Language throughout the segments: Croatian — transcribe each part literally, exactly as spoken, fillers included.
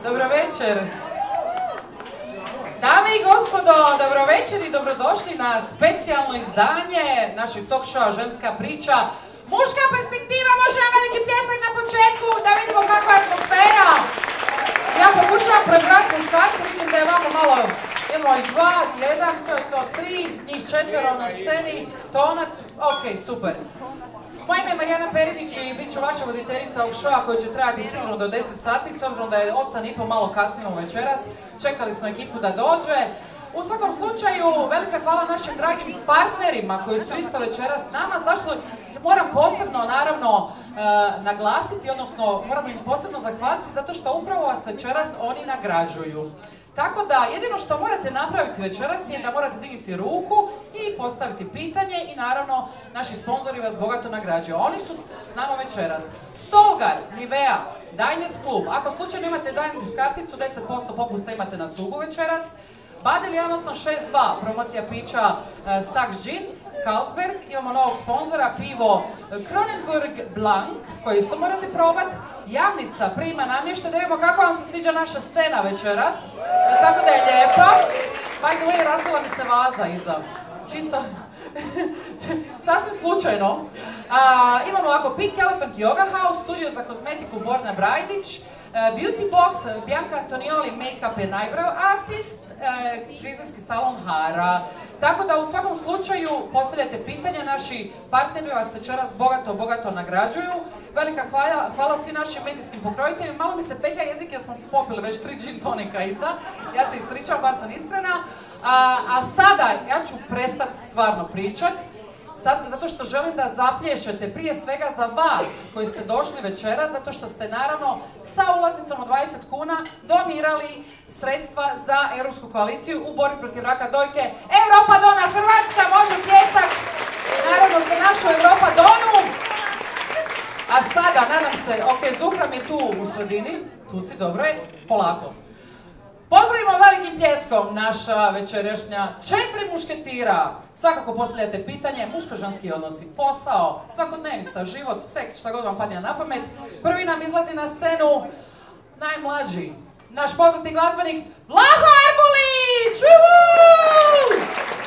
Dobro večer. Dame i gospodo, dobro večer i dobrodošli na specijalno izdanje našeg talk showa Ženska priča. Muška perspektiva, može vam veliki pljesak na početku, da vidimo kakva je atmosfera. Ja pokušavam prebrati muškarce, vidim da je vamo malo, imamo i dva, jedan, to je to tri, njih četvero na sceni, tonac, ok, super. Moje ime je Marijana Perinić i bit ću vaša voditeljica ovog showa koji će trajati sigurno do deset sati, s obzirom da je osam i pol malo kasnimo večeras. Čekali smo ekipu da dođe. U svakom slučaju, velika hvala našim dragim partnerima koji su isto večeras s nama. Zašto moram posebno, naravno, e, naglasiti, odnosno moram im posebno zahvaliti zato što upravo vas večeras oni nagrađuju. Tako da, jedino što morate napraviti večeras je da morate dignuti ruku i postaviti pitanje i naravno naši sponzori vas bogato nagrađuju. Oni su s nama večeras. Solgar, Nivea, Diners Club. Ako slučajno imate Diners karticu, deset posto popusta imate na cugu večeras. Badel jedan osam šest dva, promocija pića e, Saks Gin, Carlsberg. Imamo novog sponzora, pivo Kronenburg Blanc, koje isto morate probati. Javnica prima namješta, da vidimo kako vam se sviđa naša scena večeras. E, tako da je lijepa. By the way, razbila mi se vaza iza. Čisto, sasvim slučajno. A, imamo ovako Pink Elephant Yoga House, studio za kozmetiku Borna Brajdić, uh, Beauty Box, Bianca Antonioli, Makeup and Eyebrow Artist, uh, frizerski salon Hara. Tako da u svakom slučaju postavljate pitanja, naši partneri vas večeras bogato, bogato nagrađuju. Velika hvala, hvala svim našim medijskim pokrojiteljima. Malo mi se petlja jezik jer smo popili već tri gin tonika iza. Ja se ispričavam, bar sam iskrena. A, a sada ja ću prestati stvarno pričat. Sad, zato što želim da zaplješćete prije svega za vas koji ste došli večeras, zato što ste naravno sa ulaznicom od dvadeset kuna donirali sredstva za Europsku koaliciju u borbi protiv raka dojke. Europa Dona, Hrvatska, može pljesak, naravno za našu Europa Donu. A sada, nadam se, ok, Zuhram je tu u sredini, tu si, dobro je, polako. Pozdravimo velikim pljeskom naša večerašnja četiri mušketira. Svakako postavljate pitanje, muško-ženski odnosi, posao, svakodnevnica, život, seks, šta god vam padne na pamet. Prvi nam izlazi na scenu najmlađi, naš poznati glazbenik Vlaho Arbulić! Uhu!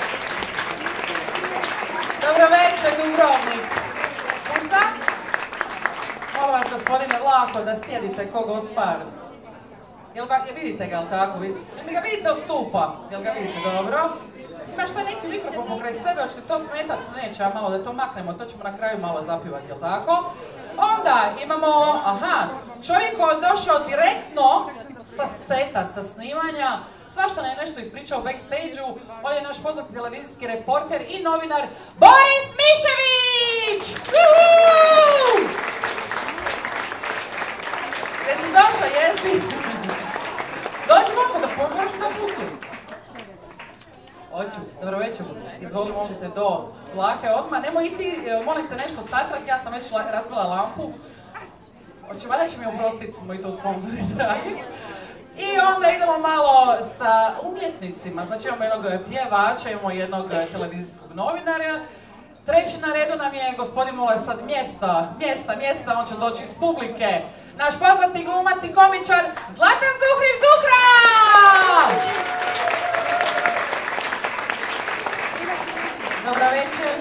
Dobro večer, Dubrovnik. Pusta? Molim vas, gospodine Vlaho, da sjedite ko gospar. Jel ga, je, vidite ga, jel tako? Jel ga vidite od stupa? Jel ga vidite dobro? Imaš to neki mikrofon pokraj sebe, hoćete to smetat? Neće, a malo da to maknemo, to ćemo na kraju malo zapivati, jel tako? Onda imamo, aha, čovjek koji je došao direktno sa seta, sa snimanja, svašta ne je nešto ispričao u backstage-u, on je naš poznati televizijski reporter i novinar Boris Mišević! Uhu! Jesi došao, jesi? Dođi ovako da pomoć da pustim. Hoću, dobro večer. Izvoli, molite, do Vlahe odmah. Nemoj iti, molite nešto satrat, ja sam već razbila lampu. Hoće, valjda će mi oprostiti moji to sponzori, dragi. I onda idemo malo sa umjetnicima. Znači imamo jednog pjevača, imamo jednog televizijskog novinara. Treći na redu nam je gospodin, mole sad mjesta, mjesta, mjesta, on će doći iz publike. Naš poznati glumac i komičar Zlatan Zuhrić Zuhra! Dobra večer.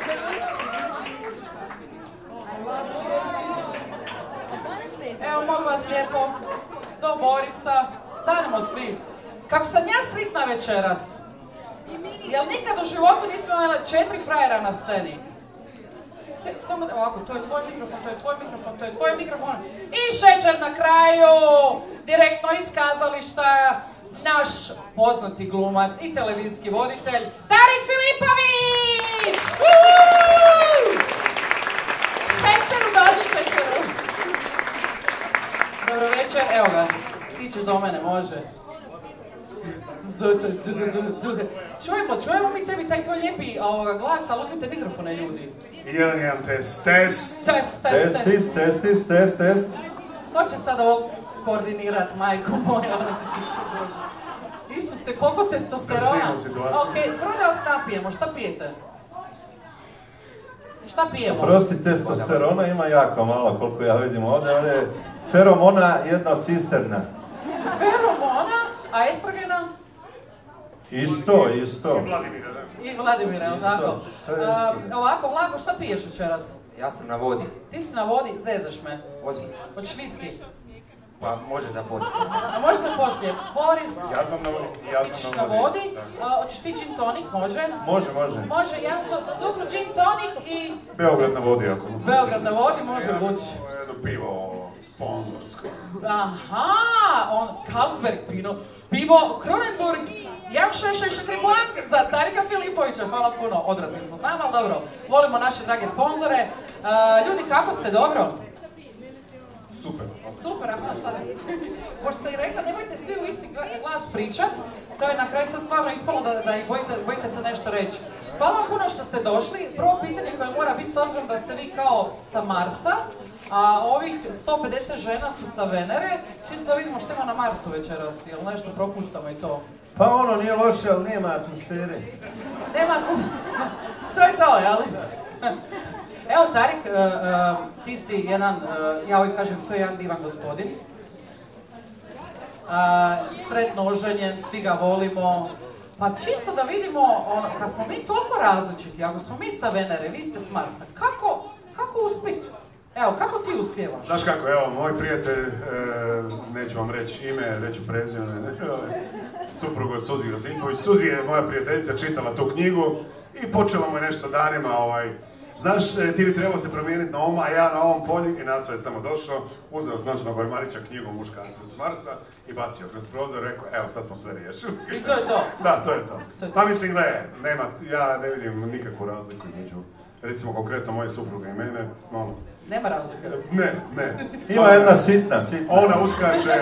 Evo, mogu vas lijepo, do Borisa, stanemo svi. Kako sam ja sritna večeras. Jel nikad u životu nismo imali četiri frajera na sceni? Samo ovako, to je tvoj mikrofon, to je tvoj mikrofon, to je tvoj mikrofon. I šećer na kraju, direktno iz kazališta, naš poznati glumac i televizijski voditelj, Tarik Filipović! Uhu! Šećeru, dođi šećeru. Dobro večer, evo ga, ti ćeš do mene, može. Čujemo, čujemo mi tebi taj tvoj lijepi glas, ali uzmite mikrofone, ljudi. Jedan, jedan, test, test. Test, test, test, test, test, test, test. Ko će sad ovo koordinirat, majko moja? Isuse, koliko testosterona. Ok, prvo da vas napijemo, šta pijete? Šta pijemo? Prosti, testosterona ima jako malo, koliko ja vidim ovdje. Ovdje je feromona jedna od cisterna. Feromona, a estrogena? Isto, isto. Vladimira, da. I Vladimira, je li tako? Šta je A, estrogen? ovako, Vlago, šta piješ večeras? Ja sam na vodi. Ti si na vodi, zezaš me. Ozbiljno. Hoćeš viski? Pa može za poslije. A možda poslije. Boris, Ja sam na vodi. Ja ćeš sam na na vodi. vodi. A, hoćeš ti gin tonic, može? Može, može. Može, ja duplo gin tonic i Beograd na vodi, ako... Beograd na vodi, može vući. Jedno pivo sponzorsko. Aha, on, Carlsberg pino, pivo Kronenburg, jedan šest šest četiri Blanc za Tarika Filipovića, hvala puno, odradni smo s nama, ali dobro, volimo naše drage sponzore. Uh, ljudi, kako ste, dobro? Super. Super, aha, sad, pošto ste i rekla, nemojte svi u isti glas pričat, to je na kraju sad stvarno ispalo da, da ih bojite, bojite se nešto reći. Hvala vam puno što ste došli, prvo pitanje koje mora biti s obzirom da ste vi kao sa Marsa, a ovih sto pedeset žena su sa Venere, čisto da vidimo što ima na Marsu večeras, jel nešto propuštamo i to? Pa ono nije loše, ali nema atmosfere. Nema, to je to, jel? Evo Tarik, uh, uh, ti si jedan, uh, ja uvijek kažem, to je jedan divan gospodin. Uh, sretno oženjen, svi ga volimo. Pa čisto da vidimo, ono, kad smo mi toliko različiti, ako smo mi sa Venere, vi ste s Marsa, kako, kako uspjeti? Evo, kako ti uspijevaš? Znaš kako, evo, moj prijatelj, e, neću vam reći ime, reću prezime, supruga od Suzi Josipović. Suzi je moja prijateljica, čitala tu knjigu i počela mu je nešto danima, ovaj, znaš, ti bi trebao se promijeniti na ovom, a ja na ovom polju. I Naco je samo došao, uzeo s noćnog ormarića knjigu Muškarci s Marsa i bacio kroz prozor, rekao, evo, sad smo sve riješili. I to je to. Da, to je to. To je to. Pa mislim, gle, nema, ja ne vidim nikakvu razliku između, recimo, konkretno moje supruge i mene, ono, Nema razlike. ne, ne. Ima jedna sitna, sitna. Ona uskače,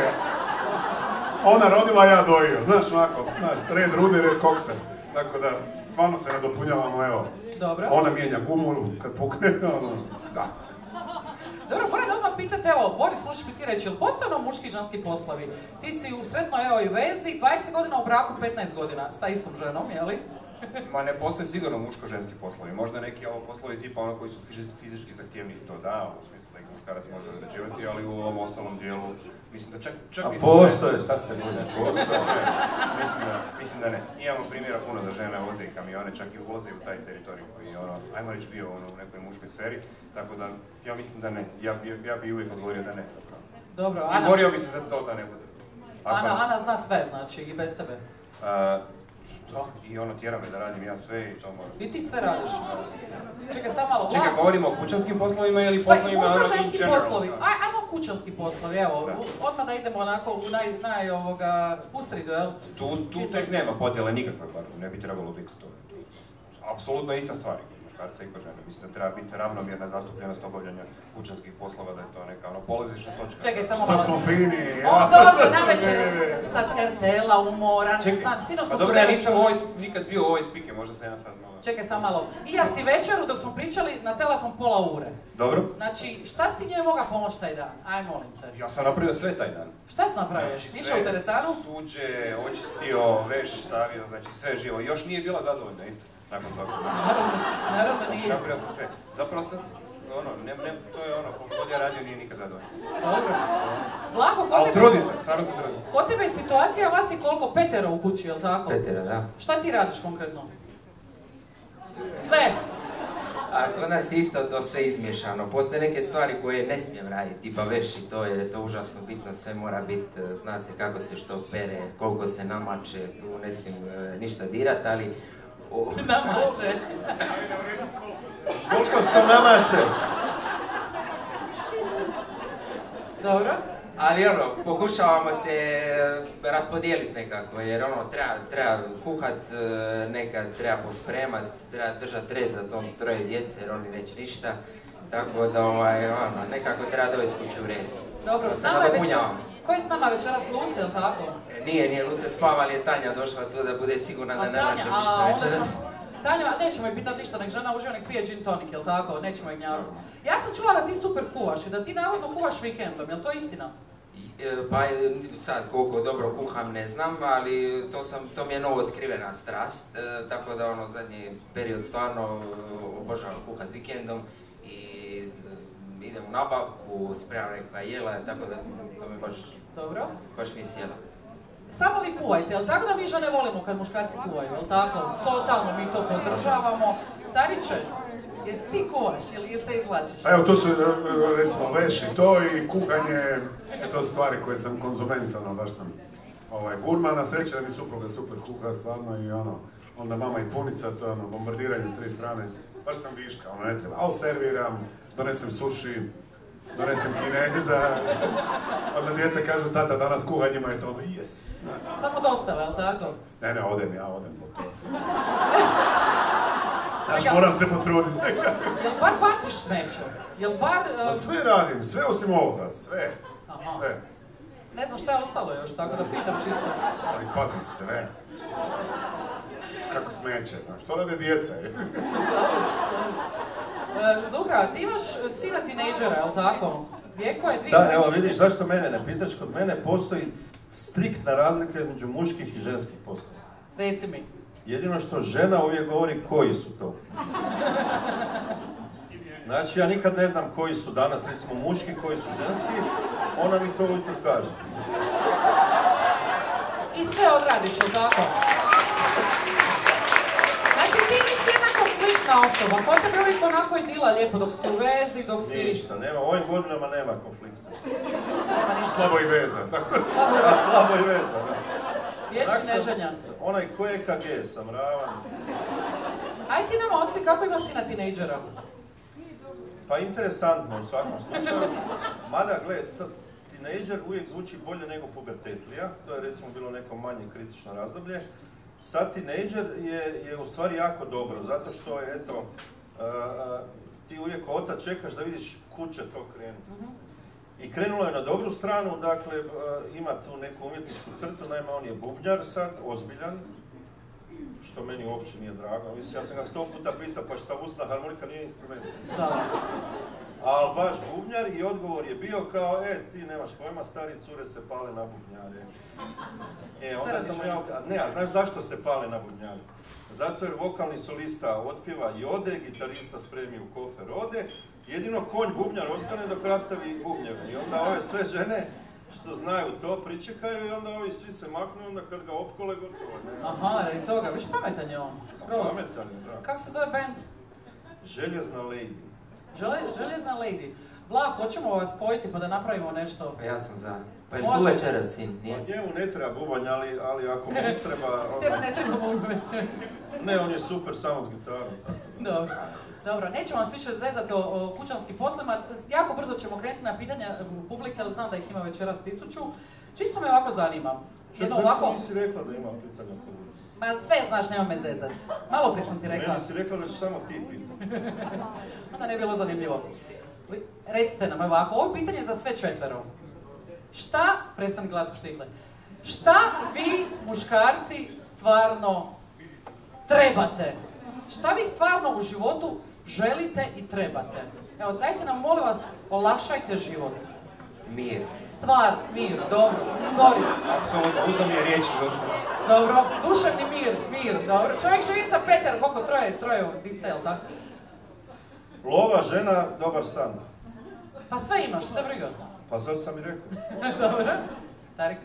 ona rodila, ja dojio, znaš, onako, znaš, red rude, red kokse. Tako da, stvarno se nadopunjavamo, evo. Dobro. Ona mijenja gumu kad pukne, ono, da. Dobro, moram da odmah pitati, evo, Boris, možeš mi ti reći, jel postoje ono muški i ženski poslovi? Ti si u sretnoj evo i vezi, dvadeset godina u braku, petnaest godina, sa istom ženom, jeli? Ma ne postoje sigurno muško-ženski poslovi. Možda neki ovo poslovi tipa ono koji su fizički, fizički zahtjevni, to da, u smislu da ih muškarac može odrađivati, ali u ovom ostalom dijelu, mislim da čak, čak A i... postoje, šta se bude? Postoje, ne, mislim da, mislim da ne. Imamo primjera puno da žene voze i kamione, čak i ulaze u taj teritorij koji je ono, ajmo reći bio ono, u nekoj muškoj sferi, tako da ja mislim da ne. Ja bi, ja bi uvijek odgovorio da ne. Dobro, I Ana, borio bi se za to da ne bude. Ako- Ana, Ana zna sve, znači, i bez tebe. A, da, i ono tjera me da radim ja sve i to mora. I ti sve radiš. Čekaj, samo malo. Čekaj, Vlad, govorimo o kućanskim poslovima ili pa, poslovima ono in muško-ženski general? poslovi. Aj, ajmo kućanski poslovi, evo, Da. u- odmah da idemo onako u naj, naj ovoga, usredu, jel? Tu, tu tek nema podjele nikakve, bar ne bi trebalo biti to. Apsolutno ista stvar kod muškarca i kod žene. Mislim da treba biti ravnomjerna zastupljenost obavljanja kućanskih poslova, da je to neka ono polazišna točka. Čekaj, samo Što malo. smo fini, On ja. dođe navečer sa R T L-a, umoran, Čekaj, znam, sinoć pa smo dobro, ja studenti- nisam u ovoj, nikad bio u ovoj spike, možda sam ja sad malo... Čekaj, samo malo. I ja si večeru dok smo pričali na telefon pola ure. Dobro. Znači, šta si ti njoj mogao pomoći taj dan? Aj, molim te. Ja sam napravio sve taj dan. Šta si napravio? Znači, Išao u teretanu? Suđe, očistio, veš stavio, znači sve živo. Još nije bila zadovoljna isto, nakon toga. Naravno, naravno da Znači, nije. napravio sam sve. Zapravo sam, ono, ne, ne, to je ono, koliko god ja radio nije nikad zadovoljno. Dobro. Vlako, kod Ali tebe, trudim se, stvarno se trudim. kod tebe je situacija, vas je koliko petero u kući, jel tako? Petera, da. Šta ti radiš konkretno? Sve. A kod nas je isto to sve izmiješano. Postoje neke stvari koje ne smijem raditi, tipa veš i to, jer je to užasno bitno, sve mora biti, zna se kako se što pere, koliko se namače, tu ne smijem e, ništa dirat, ali... O, Namače. Koliko sto namače? Dobro. ali ono, pokušavamo se e, raspodijeliti nekako, jer ono, treba, treba kuhat, e, nekad treba pospremat, treba držati red za tom troje djece, jer oni neće ništa. Tako da, ovaj, ono, nekako treba dovesti kuću u red. Dobro, Da s se nama je večer... nadopunjavamo. Ko je s nama večeras Luce, jel tako? Nije, nije Luce spava, ali je Tanja došla tu da bude sigurna da A ne Tanja, lažem a ništa onda večeras. ćemo... Tanja, nećemo je pitati ništa, nek žena uživa, nek pije gin tonic, jel tako? Nećemo je gnjaviti. Ja sam čula da ti super kuvaš i da ti navodno kuvaš vikendom, jel to istina? E, Pa e, sad koliko dobro kuham ne znam, ali to, sam, to mi je novo otkrivena strast, e, tako da ono zadnji period stvarno e, obožavam kuhat vikendom i e, idem u nabavku, spremam neka jela, tako da to mi baš Dobro. Baš mi je sjela. Samo vi kuvajte, jel tako da mi žene volimo kad muškarci kuvaju, jel tako? Totalno mi to podržavamo. Tariće, jesi ti kuvaš ili se izvlačiš? Evo, to su, recimo, leš i to i kuhanje, je to stvari koje sam konzument, ono, baš sam ovaj, gurman, na sreće da mi supruga super kuha, stvarno, i ono, onda mama i punica, to je ono, bombardiranje s tri strane, baš sam viška, ono, ne treba, ali serviram, donesem suši, donesem kineza, onda djeca kažu, tata, danas kuha, njima je to ono, yes. Samo dostava, jel tako? Ne, ne, odem, ja odem po to. Znaš, moram se potruditi. Jel bar baciš smeće? Jel bar... Pa sve radim, sve osim ovoga, sve, Aha. sve. Ne znam šta je ostalo još, tako da pitam čisto. Ali pazi sve. Kako smeće, znaš, to rade djeca. Zuhra, ti imaš sina tinejdžera, jel tako? Vijeko je dvije Da, evo trećine. vidiš, zašto mene ne pitaš? Kod mene postoji striktna razlika između muških i ženskih poslova. Reci mi. Jedino što žena uvijek govori koji su to. Znači, ja nikad ne znam koji su danas, recimo muški, koji su ženski, ona mi to ujutro kaže. I sve odradiš, jel tako? Znači ti nisi jedna konfliktna osoba, ko tebe uvijek onako idila lijepo dok si u vezi, dok si... Ništa, nema, u ovim godinama nema konflikta. Nema ništa. Slabo i veza, tako. A slabo i veza, da. Vječni Tak sam- neženjan. Onaj ko je ka ge, sam ravan. Aj ti nama otkri kako ima sina tinejdžera. Pa interesantno u svakom slučaju. Mada, gle, to- tinejdžer uvijek zvuči bolje nego pubertetlija. To je recimo bilo neko manje kritično razdoblje. Sad tinejdžer je, je u stvari jako dobro, zato što je, eto, uh, ti uvijek otac čekaš da vidiš kud će to krenuti. I krenulo je na dobru stranu, dakle, uh, ima tu neku umjetničku crtu, naime on je bubnjar sad, ozbiljan, što meni uopće nije drago. Mislim, ja sam ga sto puta pitao, pa šta usna harmonika nije instrument. Da. Ali baš bubnjar i odgovor je bio kao, e, ti nemaš pojma, stari cure se pale na bubnjare. E, onda sam ja, a ne, a znaš zašto se pale na bubnjare? Zato jer vokalni solista otpjeva i ode, gitarista spremi u kofer ode, jedino konj bubnjar ostane dok rastavi bubnjeve. I onda ove sve žene što znaju to pričekaju i onda ovi svi se maknu i onda kad ga opkole gotovo. Ne? Aha, i toga, viš pametan je on. Skroz. Pametan je, da. Kako se zove band? Željezna lady. Žele, željezna lady. Vlah, hoćemo vas spojiti pa da napravimo nešto. Pa ja sam za. Pa je tu Može. večera, sin, Pa nije? njemu ne treba bubanj, ali, ali ako mu treba... Tebe ono- ne treba moguće. Ne, on je super samo s gitarom, tako da. Dobro. Dobro, nećemo vas više zezati o, o kućanskim poslima. Jako brzo ćemo krenuti na pitanja publike, ali znam da ih ima večeras tisuću. Čisto me ovako zanima. Jedno Zašto ovako... nisi rekla da ima pitanja publike? Ma sve znaš, nema me zezat. Malo prije sam ti rekla. Meni si rekla da će samo ti pitati. Onda ne je bilo zanimljivo. Recite nam ovako, ovo je pitanje za sve četvero. Šta, prestani gledati u štigle, šta vi muškarci stvarno trebate? Šta vi stvarno u životu želite i trebate? Evo, dajte nam, molim vas, olakšajte život. Mir. Stvar, mir, dobro, Boris, Apsolutno, uzam je riječi za usta. dobro, duševni mir, mir, dobro. Čovjek živi sa Peter, koliko troje, troje dice, jel tako? Lova, žena, dobar san. Pa sve imaš, šta te briga? Pa zato sam i rekao. Dobro, Tarik.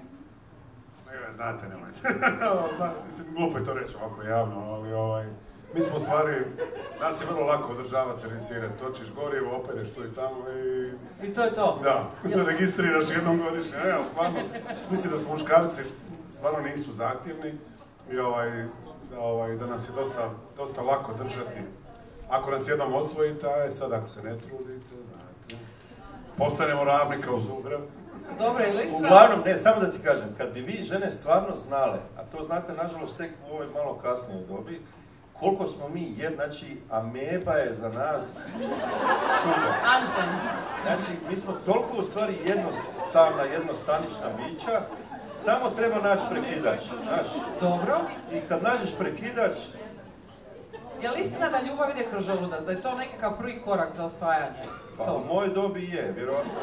Ne, znate, nemojte. Zna- Mislim, glupo je to reći ovako javno, ali ovaj... Mi smo u stvari, nas je vrlo lako održavati, servisirati, točiš gorivo, opereš tu i tamo i... I to je to. Da, Jel- registriraš jednom godišnje, ne, ali stvarno, mislim da smo muškarci stvarno nisu zahtjevni i ovaj, da, ovaj, da nas je dosta, dosta lako držati. Ako nas jednom osvojite, a sad ako se ne trudite, znate, postanemo ravnika u zubrav. Dobro, ili istina? Uglavnom, ne, samo da ti kažem, kad bi vi žene stvarno znale, a to znate nažalost tek u ovoj malo kasnijoj dobi, koliko smo mi jed, znači ameba je za nas čudo. Einstein. Znači, mi smo toliko u stvari jednostavna, jednostanična bića, samo treba naći prekidač, znaš. Dobro. I kad nađeš prekidač, Je li istina da ljubav ide kroz želudac, da je to nekakav prvi korak za osvajanje? pa To. u mojoj dobi je, vjerojatno.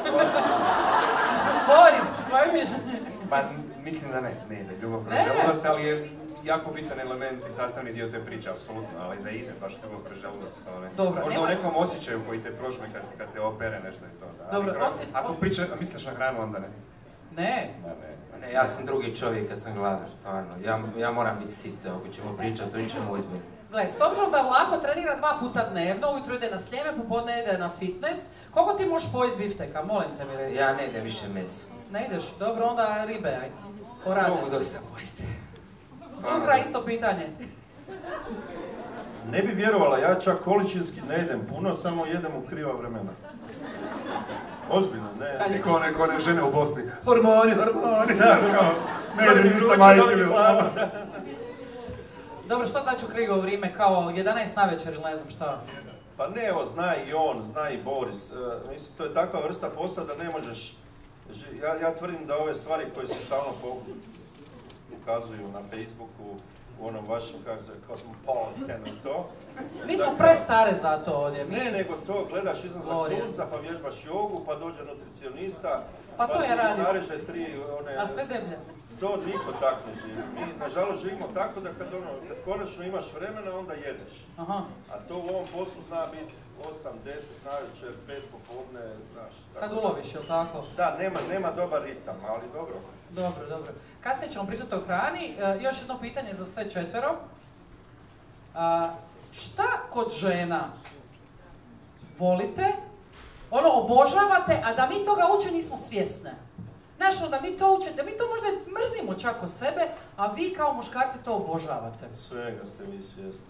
Boris, tvoje mišljenje. Pa mislim da ne, ne ide ljubav kroz Ne. želudac, ali je jako bitan element i sastavni dio te priče, apsolutno, ali da ide baš ljubav kroz želudac, to ne. Dobro, Možda u nema- nekom osjećaju koji te prožme kad, kad te opere nešto i to, da. Ali Dobro, hra- osim- Ako priča, a misliš na hranu, onda ne. Ne? Ma ne. Ne, ja sam drugi čovjek kad sam gladan, stvarno. Ja, ja moram biti sit, ako ćemo pričati o ničemu ozbiljno. Gle, s obzirom da Vlaho trenira dva puta dnevno, ujutro ide na sljeme, popodne ide na fitness, koliko ti možeš pojesti bifteka, molim te mi reći? Ja ne idem više mesa. Ne ideš? Dobro, onda ribe, ajde. Porade. Mogu dosta pojesti. Zubra, isto pitanje. Ne bi vjerovala, ja čak količinski ne jedem puno, samo jedem u kriva vremena. Ozbiljno, ne. Kad je- Niko one, ko one žene u Bosni. Hormoni, hormoni. Da, kao, ne Moram ide mi ništa vruće, majke. da li bilo. hladno, Dobro, što znači u krivo vrijeme, kao jedanaest navečer ili ne znam šta? Pa ne, evo, zna i on, zna i Boris. Uh, mislim, to je takva vrsta posla da ne možeš... ži- Ja, ja tvrdim da ove stvari koje se stalno po, ukazuju na Facebooku, u onom vašem, kako se, Cosmopolitan i to. Mi smo Dakle, prestare za to ovdje. Mi... Ne, nego to gledaš izlazak Gloria. sunca, pa vježbaš jogu, pa dođe nutricionista, Pa to ti ja radim. nareže tri one... A sve deblje. To niko tako ne živi. Mi, nažalost, živimo tako da kad, ono, kad konačno imaš vremena, onda jedeš. Aha. A to u ovom poslu zna biti osam, deset navečer, pet popodne, znaš. tako Kad da- uloviš, jel tako? Da, nema, nema dobar ritam, ali dobro. Dobro, dobro. Kasnije ćemo pričati o hrani. E, još jedno pitanje za sve četvero. A, šta kod žena volite, ono obožavate, a da mi toga uopće nismo svjesne? Znaš, ono, da mi to uče, da mi to možda i mrzimo čak od sebe, a vi kao muškarci to obožavate. Svega ste vi svjesni.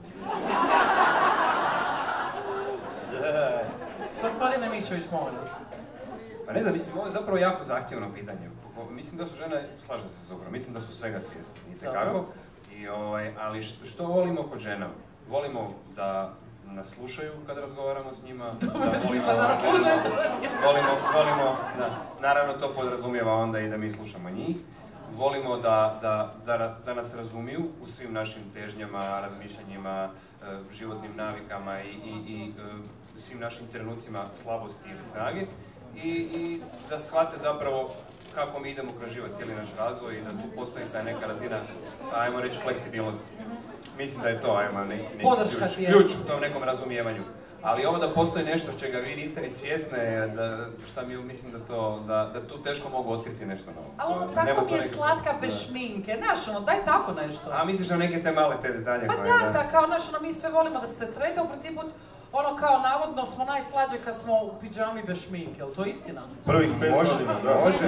Da. Gospodine Mišović, molim vas. Pa ne znam, mislim, ovo je zapravo jako zahtjevno pitanje. Mislim da su žene, slažem se s Zubrom, mislim da su svega svjesni, itekako. Dobro. I, ovaj, ali što, što volimo kod žena? Volimo da nas slušaju kad razgovaramo s njima. Dobro, da smisla da nas slušaju. volimo, volimo, da, naravno to podrazumijeva onda i da mi slušamo njih. Volimo da, da, da, da nas razumiju u svim našim težnjama, razmišljanjima, e, životnim navikama i, i, i e, svim našim trenucima slabosti ili snage. I, i da shvate zapravo kako mi idemo kroz život, cijeli naš razvoj i da tu postoji ta neka razina, ajmo reći, fleksibilnosti. Mislim da je to, ajmo, neki, neki Podrška ključ, ti je. ključ u tom nekom razumijevanju. Ali ovo da postoji nešto čega vi niste ni svjesne, da, šta mi mislim da to, da, da tu teško mogu otkriti nešto novo. Ali ono, To- tako nema mi to je nekako- slatka bez da. šminke. Znaš, ono, daj tako nešto. A misliš na neke te male te detalje Pa koje... da, da, kao naš, ono, mi sve volimo da se srete, u principu, ono, kao navodno smo najslađe kad smo u pidžami bez šminke, jel to istina? Prvih pet Može, godina, da. može.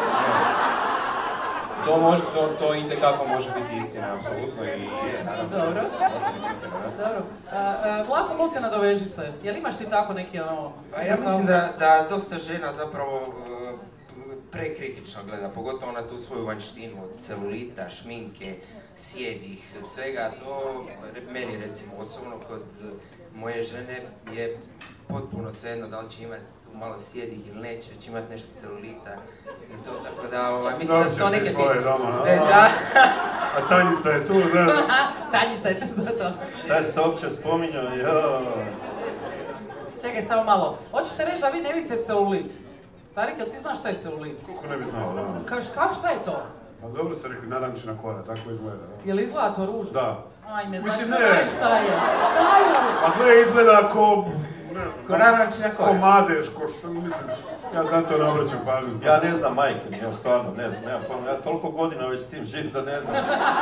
To može, to, to itekako može biti istina, apsolutno i je, naravno. Dobro. Može biti istina, da. Dobro. A, a, Vlako, molim te, nadoveži se. Jel imaš ti tako neki, ono... Pa ja mislim da, da dosta žena zapravo e, prekritično gleda, pogotovo na tu svoju vanjštinu od celulita, šminke, sjedih, svega. To meni recimo osobno kod moje žene je potpuno svejedno da li će imati tu malo sjedih ili neće, će imati nešto celulita i to, tako da ovaj, mislim da su to Nosiš neke... ti svoje doma, a? Ne, da. A Tanjica je tu, da. Tanjica je tu za to. Šta ste uopće spominjao? Jo. Čekaj, samo malo. Hoćete reći da vi ne vidite celulit? Tarik, jel ti znaš šta je celulit? Kako ne bi znao, da. Kaš, kao šta je to? Pa dobro ste rekli, narančina kora, tako izgleda. Da. Jel izgleda to ružno? Da. Ajme, znači Mislim, da ne. znaju šta je. Znaju! A gle, izgleda ko... ne znam, Ko narančina Ko kora. madež, ko što, mislim, ja na to ne obraćam pažnju. Ja ne znam majke mi, evo stvarno, ne znam, nemam pojma. Ja toliko godina već s tim živim da ne znam.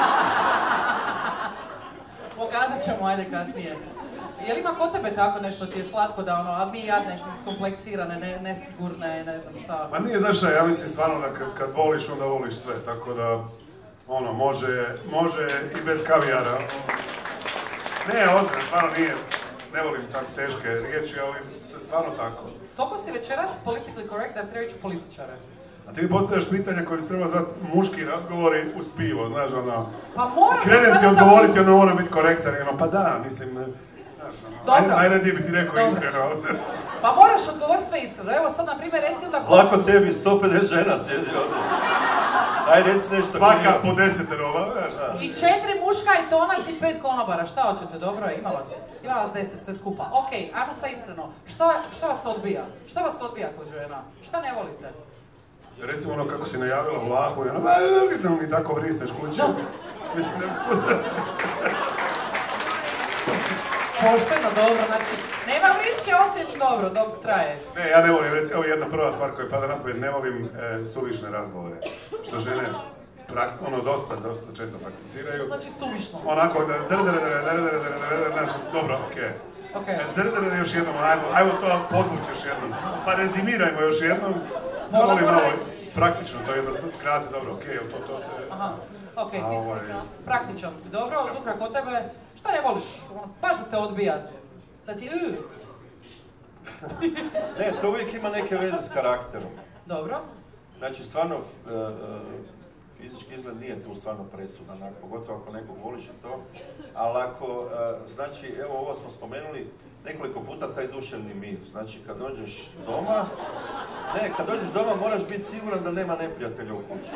Pokazat ćemo, ajde kasnije. Jel ima kod tebe tako nešto ti je slatko da ono, a mi jadne, skompleksirane, ne, nesigurne, ne znam šta. Ma nije, znaš šta, ja mislim stvarno da kad, kad voliš, onda voliš sve, tako da, ono, može, može i bez kavijara. Ne, ozbiljno, stvarno nije, ne volim tako teške riječi, ali to je stvarno tako. Toliko si večeras politically correct da treba ići u političare. A ti mi postavljaš pitanja koje bi se trebalo zvati muški razgovori uz pivo, znaš, ono, Pa moram... krenem ti stvarno da- odgovoriti, ono mora biti korektan, i ono, pa da, mislim, ne, znaš, ono, Dobro. naj, najradije bi ti rekao Dobro. iskreno, ali Pa moraš odgovoriti sve iskreno. Evo sad, na primjer, reci onda... Lako tebi, sto pedeset žena sjedi ovdje. Aj, reci nešto. svaka krivo. po deseterova, znaš. I četiri muška i tonac i pet konobara. Šta hoćete? Dobro je, ima vas. Ima vas deset sve skupa. Ok, ajmo sad iskreno. Što, što vas odbija? Što vas odbija kod žena? Šta ne volite? Recimo ono kako si najavila Vlahu, i ono, da mi tako vrisneš kući. Mislim, ne bi se... Pošteno, dobro, znači, ne Nema vriske osim dobro, dok traje. Ne, ja ne volim, reći, evo jedna prva stvar koja pada na pamet, ne volim e, suvišne razgovore. Što žene prak, ono dosta, dosta često prakticiraju. Što znači suvišno? Onako da dr dr dr dr dr dr dr znači dobro, okej. Okay. Dr dr još jednom, ajmo, ajmo to podvući još jednom. Pa rezimirajmo još jednom. Mola, volim mola. malo praktično, to je jednostavno skrati, dobro, okej, to, to, to. Aha, ok, ti si ovaj... praktičan si, dobro, Zuhra, kod tebe, šta ne voliš? Baš da te odbija, da ti uh. Ne, to uvijek ima neke veze s karakterom. Dobro. Znači, stvarno, uh, uh, fizički izgled nije tu stvarno presudan, pogotovo ako nekog voliš i to. Ali ako, uh, znači, evo ovo smo spomenuli nekoliko puta, taj duševni mir. Znači, kad dođeš doma, ne, kad dođeš doma moraš biti siguran da nema neprijatelja u kući.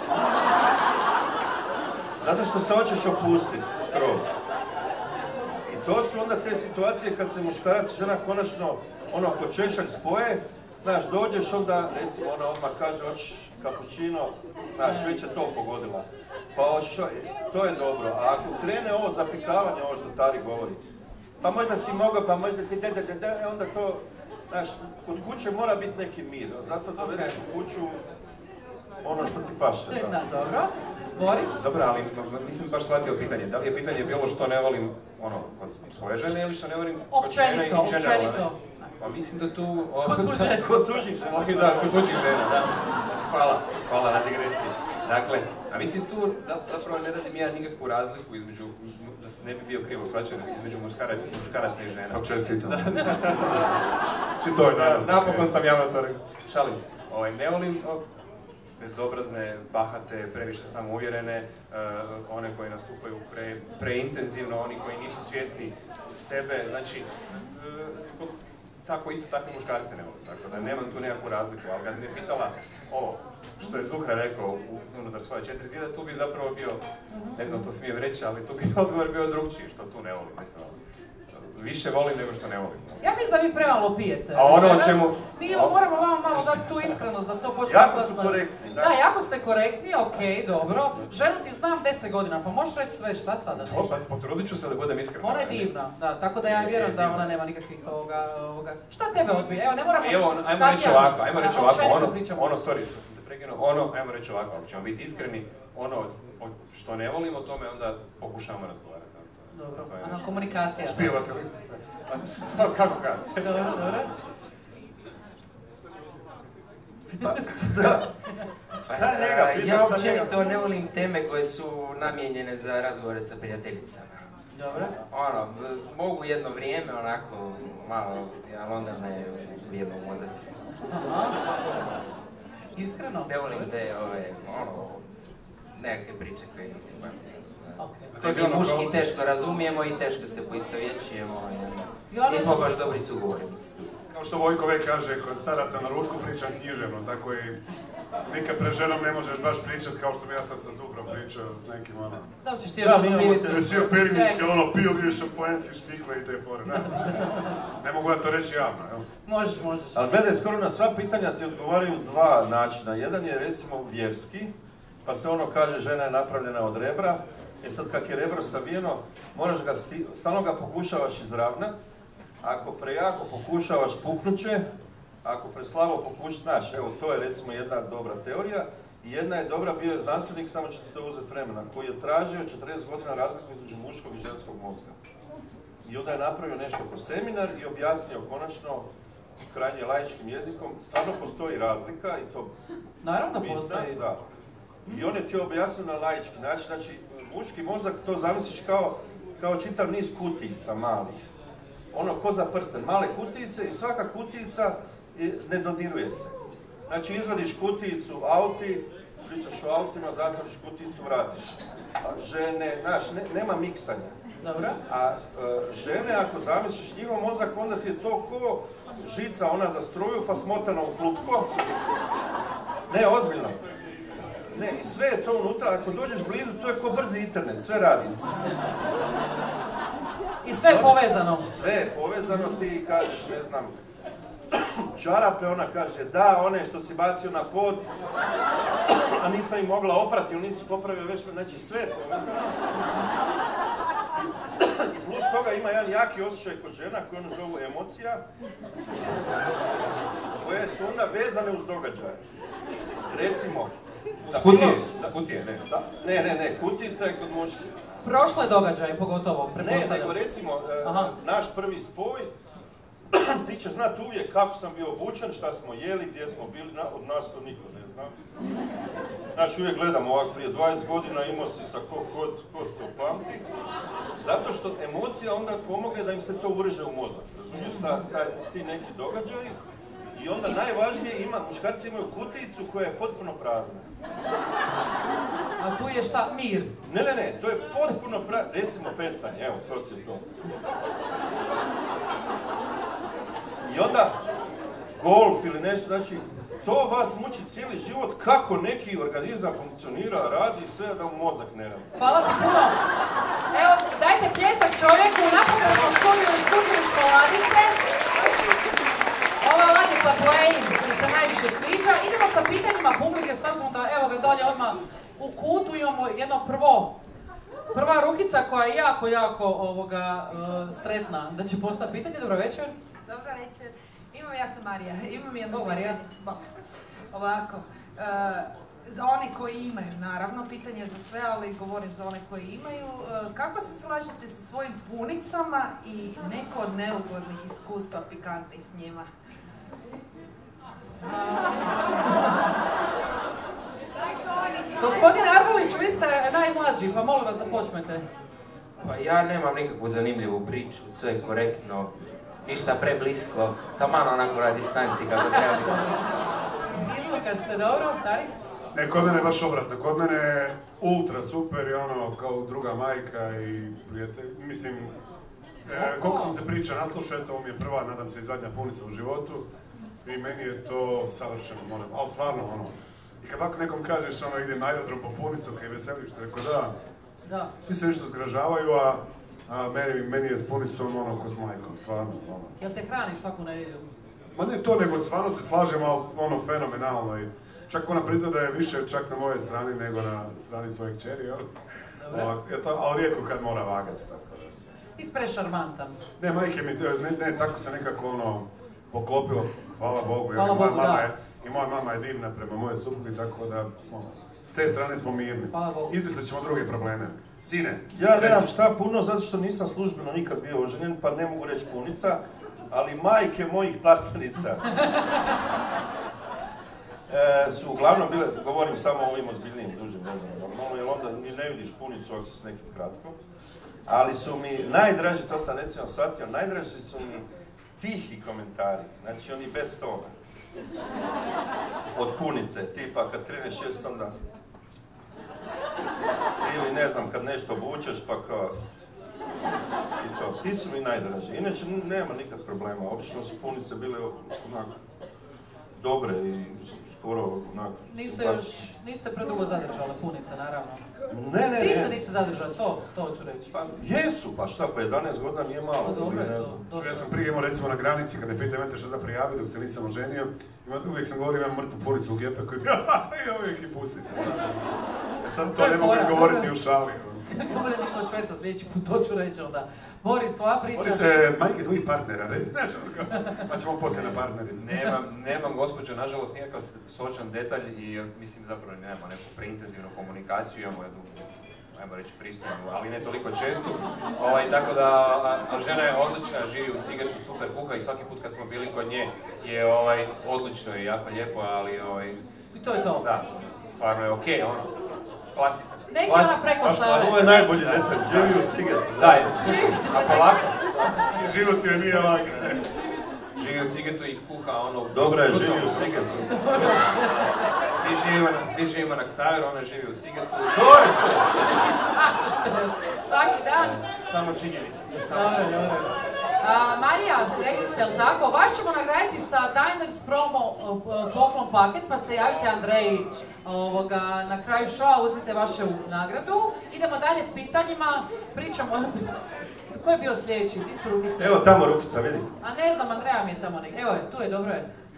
Zato što se hoćeš opustiti, skroz. I to su onda te situacije kad se muškarac i žena konačno, ono, ko češalj spoje, znaš, dođeš onda, recimo, ona odmah kaže, hoćeš kapućino, znaš, već je to pogodila. Pa hoćeš, to je dobro. A ako krene ovo zapikavanje, ovo što Tari govori, pa možda si mogao, pa možda ti da, da, da, da, onda to, znaš, kod kuće mora biti neki mir, zato dovedeš u kuću ono što ti paše. Da, da dobro. Boris? Dobro, ali nisam baš shvatio pitanje. Da li je pitanje bilo što ne volim, ono, kod svoje žene ili što ne volim kod žene i žene? Općenito. Pa mislim da tu... Kod tuđih žena. Da, kod tuđih žena, da. Hvala, hvala na digresiji. Dakle, a mislim tu da zapravo ne radim ja nikakvu razliku između, da se ne bi bio krivo shvaćen, između muškara, muškaraca i žena. Pa čestito. Si to je danas. Napokon sam javno to rekao. Šalim se. Ovaj, ne volim o, bezobrazne, bahate, previše samouvjerene, uh, one koje nastupaju pre, preintenzivno, oni koji nisu svjesni sebe, znači, uh, tako isto takve muškarce ne volim, tako da nemam tu nekakvu razliku, ali kad mi je pitala ovo što je Zuhra rekao unutar svoje četiri zida, tu bi zapravo bio, ne znam to smijem reći, ali tu bi odgovor bio drugčiji, što tu ne volim, mislim, više volim nego što ne volim. Ja mislim da vi premalo pijete. A ono o čemu... Mi moramo vam malo dati tu iskrenost da to počne... Jako su korektni, da. Da, jako ste korektni, okej, dobro. Ženu ti znam deset godina, pa možeš reći sve šta sada nešto? Pa potrudit ću se da budem iskren. Ona je divna, da, tako da ja vjerujem da ona nema nikakvih ovoga, ovoga... Šta tebe odbije? Evo, ne moramo... Evo, ajmo reći ovako, ajmo reći ovako, ono, ono, sorry što sam te prekinuo, ono, ajmo reći ovako, ako ćemo biti iskreni, ono što ne volimo, o tome onda pokušamo razgovarati. Dobro, aha, komunikacija. Spijevate li? Kako kada? Dobro, dobro. Da. Šta je njega? Ja općenito ne volim teme koje su namijenjene za razgovore sa prijateljicama. Dobro. Ono, mogu jedno vrijeme, onako, malo, ali onda me ubijemo mozak. Aha. Iskreno? Ne volim te, ove, ono, nekakve priče koje nisu baš. Okay. Mi muški teško razumijemo i teško se poistovjećujemo i nismo baš dobri sugovornici. Kao što Vojko već kaže, kod staraca na ručku pričam književno, tako i nikad pred ženom ne možeš baš pričat kao što bi ja sad sa Zuhrom pričao s nekim ono... Da ćeš ti još jednu pilicu. Recimo Perminski, ono, pio bi šampanjac, štikle i te fore, ne? Ne mogu ja to reći javno, jel? Možeš, možeš. Ali gledaj, skoro na sva pitanja ti odgovaraju dva načina. Jedan je recimo vjerski, pa se ono kaže žena je napravljena od rebra. E sad kak je rebro savijeno, moraš ga, sti, stalno ga pokušavaš izravnat. Ako prejako pokušavaš puknuće, ako preslabo pokušaš, znaš, evo to je recimo jedna dobra teorija. I jedna je dobra, bio je znanstvenik, samo će ti to uzeti vremena, koji je tražio četrdeset godina razliku između muškog i ženskog mozga. I onda je napravio nešto ko seminar i objasnio konačno, krajnje laičkim jezikom, stvarno postoji razlika i to... Naravno bitna, postoji. Da. I on je ti objasnio na laički način, znači muški mozak to zamisliš kao, kao čitav niz kutijica malih. Ono ko za prsten, male kutijice i svaka kutijica ne dodiruje se. Znači izvadiš kutijicu auti, pričaš o autima, zatvoriš kutijicu, vratiš. A žene, znaš, ne, nema miksanja. Dobro. A e, žene, ako zamisliš njihov mozak, onda ti je to ko žica ona za struju pa smotana u klupko. Ne, ozbiljno. Ne, i sve je to unutra, ako dođeš blizu, to je ko brzi internet, sve radi. I sve je povezano. Sve je povezano, ti kažeš, ne znam, čarape, ona kaže, da, one što si bacio na pod, a nisam ih mogla oprati, ili nisi popravio već, znači sve je povezano. I plus toga ima jedan jaki osjećaj kod žena koji ono zovu emocija, koje su onda vezane uz događaje. Recimo... Uz kutije, uz kutije, ne. Da, ne, ne, ne, kutijica je kod muških. Prošle događaje, pogotovo, Ne, pretpostavljam. nego recimo, e, Aha. naš prvi spoj, ti ćeš znati uvijek kako sam bio obučen, šta smo jeli, gdje smo bili, na, od nas to niko ne zna. Znači uvijek gledam ovak, prije dvadeset godina imao si sa ko, ko, ko to pamti. Zato što emocija onda pomogne da im se to ureže u mozak, razumiješ, ta, taj, ti neki događaji. I onda najvažnije ima, muškarci imaju kutijicu koja je potpuno prazna. A tu je šta? Mir. Ne, ne, ne, to je potpuno prazno, recimo pecanje, evo, to ti je to. I onda golf ili nešto, znači, to vas muči cijeli život, kako neki organizam funkcionira, radi sve da u mozak ne radi. Hvala ti puno. Evo, dajte pljesak čovjeku, napokon smo skudili, skudili smo ladice. Ova ladica Play mi se najviše sviđa. Idemo sa pitanjima publike, s obzirom da evo ga dolje odmah u kutu imamo jedno prvo. Prva rukica koja je jako, jako ovoga, uh, sretna da će postati pitanje. Dobro večer. Dobro večer. Imam, ja sam Marija, imam jedno Bog, Marija. pitanje. Ovako, uh, za one koji imaju, naravno, pitanje za sve, ali govorim za one koji imaju. Uh, kako se slažete sa svojim punicama i neko od neugodnih iskustva pikantnih s njima? Gospodin Arbulić, vi ste najmlađi, pa molim vas da počnete. Pa ja nemam nikakvu zanimljivu priču, sve je korektno, ništa preblisko, taman onako na distanci kako treba biti. Izvuka ste dobro, Dari? Ne, kod mene je baš obratno. Kod mene je ultra super i ono kao druga majka i prijatelj. Mislim, e, koliko sam se priča naslušao, to mi je prva, nadam se i zadnja punica u životu. I meni je to savršeno, molim. Ali stvarno, ono, i kad ovako nekom kažeš, ono, idem na aerodrom po punicu, kaj veseliš, rekao da, Da. svi se nešto zgražavaju, a, a meni, meni je s punicom, ono, ko s majkom, stvarno, ono. Jel te hrani svaku nedjelju? Ma ne to, nego stvarno se slažem, ali ono, fenomenalno. I čak ona prizna da je više čak na moje strani nego na strani svojeg kćeri, jel? Ovak, eto, ali rijetko kad mora vagati, tako da. Ti si prešarmantan. Ne, majke mi, ne, ne, tako se nekako ono, poklopilo, hvala Bogu, jer Hvala i moja Bogu, mama da. je, i moja mama je divna prema moje suprugi, tako da, ono, s te strane smo mirni. Hvala Bogu. Izmislit ćemo druge probleme. Sine, Ja nemam reci. šta puno, zato što nisam službeno nikad bio oženjen, pa ne mogu reći punica, ali majke mojih partnerica e, su uglavnom bile, govorim samo o ovim ozbiljnijim, dužim vezama, normalno, jer onda ni ne vidiš punicu ako si s nekim kratko, ali su mi najdraži, to sam recimo shvatio, najdraži su mi tihi komentari, znači oni bez toga. Od punice, tipa kad kreneš jest onda... Ili ne znam, kad nešto obučeš pa kao... I to, ti su mi najdraži. Inače nema nikad problema, obično su punice bile onako dobre i skoro onako... Niste još, niste predugo zadržale punice, naravno. Ne, ne, Ti se ne. nisi zadržao, to, to hoću reći. Pa jesu, pa šta, pa jedanaest godina nije malo. Pa dobro ili je ne to. znam. dosta. Ja sam prije imao recimo na granici, kada me pitaju imate što za prijaviti dok se nisam oženio, ima- uvijek sam govorio imam mrtvu punicu u gepe koju ja uvijek i pustite. E sad To to je ne mogu fora, izgovoriti dobro. u šali. Kako budem išla šverca sljedeći put, to ću reći onda. Boris, tvoja priča? Oni se majke tvojih partnera, ne znaš ono kao, pa ćemo poslije na partnericu. Nemam, nemam gospođo, nažalost, nikakav sočan detalj i mislim zapravo nemamo neku preintenzivnu komunikaciju, imamo jednu, ajmo reći, pristojnu, ali ne toliko čestu. Ovaj, tako da, a, a žena je odlična, živi u Sigetu, super kuha i svaki put kad smo bili kod nje je ovaj, odlično i jako lijepo, ali ovaj, I to je to. da, stvarno je okej, ono, klasika. Neki Klasika, ona preko baš stave. klasika. Ovo je najbolji detalj, živi u Sigetu. Da, je, a polako. Život joj nije lak. Živi u Sigetu i kuha ono... Dobra je, živi u Sigetu. Mi živimo, na- mi živimo na Ksaveru, ona živi u Sigetu. To je to! Svaki dan. Samo činjenica. Samo Dobro, činjenica. dobro. A, Marija, rekli ste, li tako? Vas ćemo nagraditi sa Diners promo uh, poklon paket, pa se javite Andreji ovoga, na kraju showa, uzmite vašu nagradu. Idemo dalje s pitanjima, pričamo... Ko je bio sljedeći? Di su rukice? Evo tamo rukica, vidi. A ne znam, Andreja mi je tamo nek... Evo je, tu je, dobro je.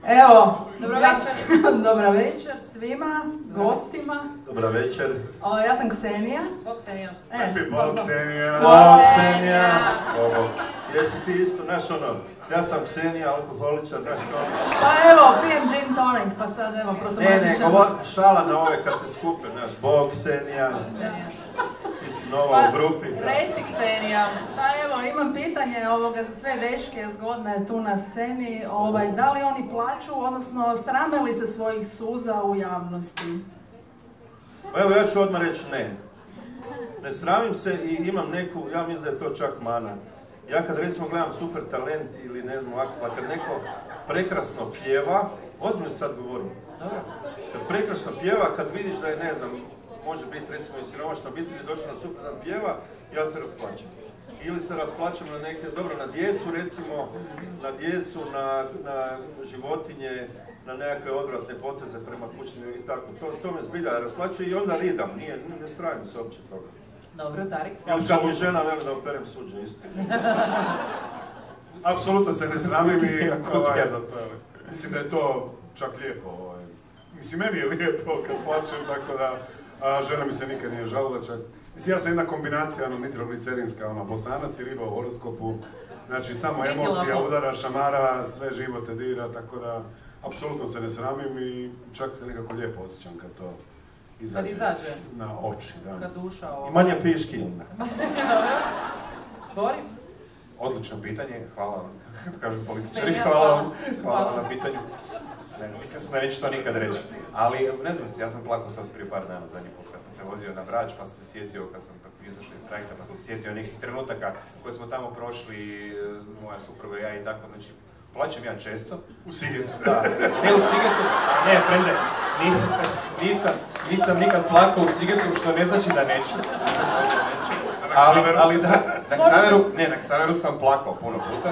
Evo, Dobro ja- večer. Dobra večer svima, gostima. Dobra večer. O, ja sam Ksenija. Bog se nije. E, Svi bok, Ksenija. Bog, Ksenija. Ovo. Jesi ti isto, znaš ono, ja sam Ksenija, alkoholičar, znaš kao... Pa evo, pijem gin tonic, pa sad evo, Ne, protumačit ne, ćemo. govor, šala na ove kad se skupe, znaš, Bog, Ksenija, ti si nova u grupi. Reci Ksenija. Pa evo, imam pitanje ovoga za sve dečke zgodne tu na sceni. Ovaj, da li oni plaču, odnosno srame li se svojih suza u javnosti? Pa evo, ja ću odmah reći ne. Ne sramim se i imam neku, ja mislim da je to čak mana. Ja kad recimo gledam Super talent ili ne znam ovako, pa kad neko prekrasno pjeva, ozbiljno sad govorim. Dobro. Kad prekrasno pjeva, kad vidiš da je, ne znam, može biti recimo i siromašna obitelj je došla na Super dan pjeva, ja se rasplačem. Ili se rasplačem na neke, dobro, na djecu recimo, na djecu, na, na životinje, na nekakve odvratne poteze prema kućnim i tako. To, to me zbilja rasplačuje i onda ridam, nije, ne, ne sravim se uopće toga. Dobro, Darik. Ili kad mi žena veli da operem suđe, isto. Apsolutno se ne sramim i Kutija ovaj, za to. mislim da je to čak lijepo. Ovaj. Mislim, meni je lijepo kad plačem, tako da a, žena mi se nikad nije žalila čak. Mislim, ja sam jedna kombinacija, ono, nitroglicerinska, ono, bosanac i riba u horoskopu. Znači, samo Niti emocija, lako. udara, šamara, sve živo te dira, tako da apsolutno se ne sramim i čak se nekako lijepo osjećam kad to izađe, izađe. na oči. Da. Kad duša ovo. I manje piški. Boris? Odlično pitanje, hvala vam. Kažu političari, Ksenija, hvala vam. hvala. Hvala vam na pitanju. Ne, mislim sam da neću to nikad reći. Ali, ne znam, ja sam plakao sad prije par dana zadnji put kad sam se vozio na Brač, pa sam se sjetio kad sam izašao iz trajekta, pa sam se sjetio nekih trenutaka koje smo tamo prošli, moja supruga i ja i tako, znači, plačem ja često. U Sigetu. Da, ne u Sigetu, a ne, frende, ni- nisam, nisam nikad plakao u Sigetu, što ne znači da neću. Ali, ali da, na Ksaveru, ne, na Ksaveru sam plakao puno puta.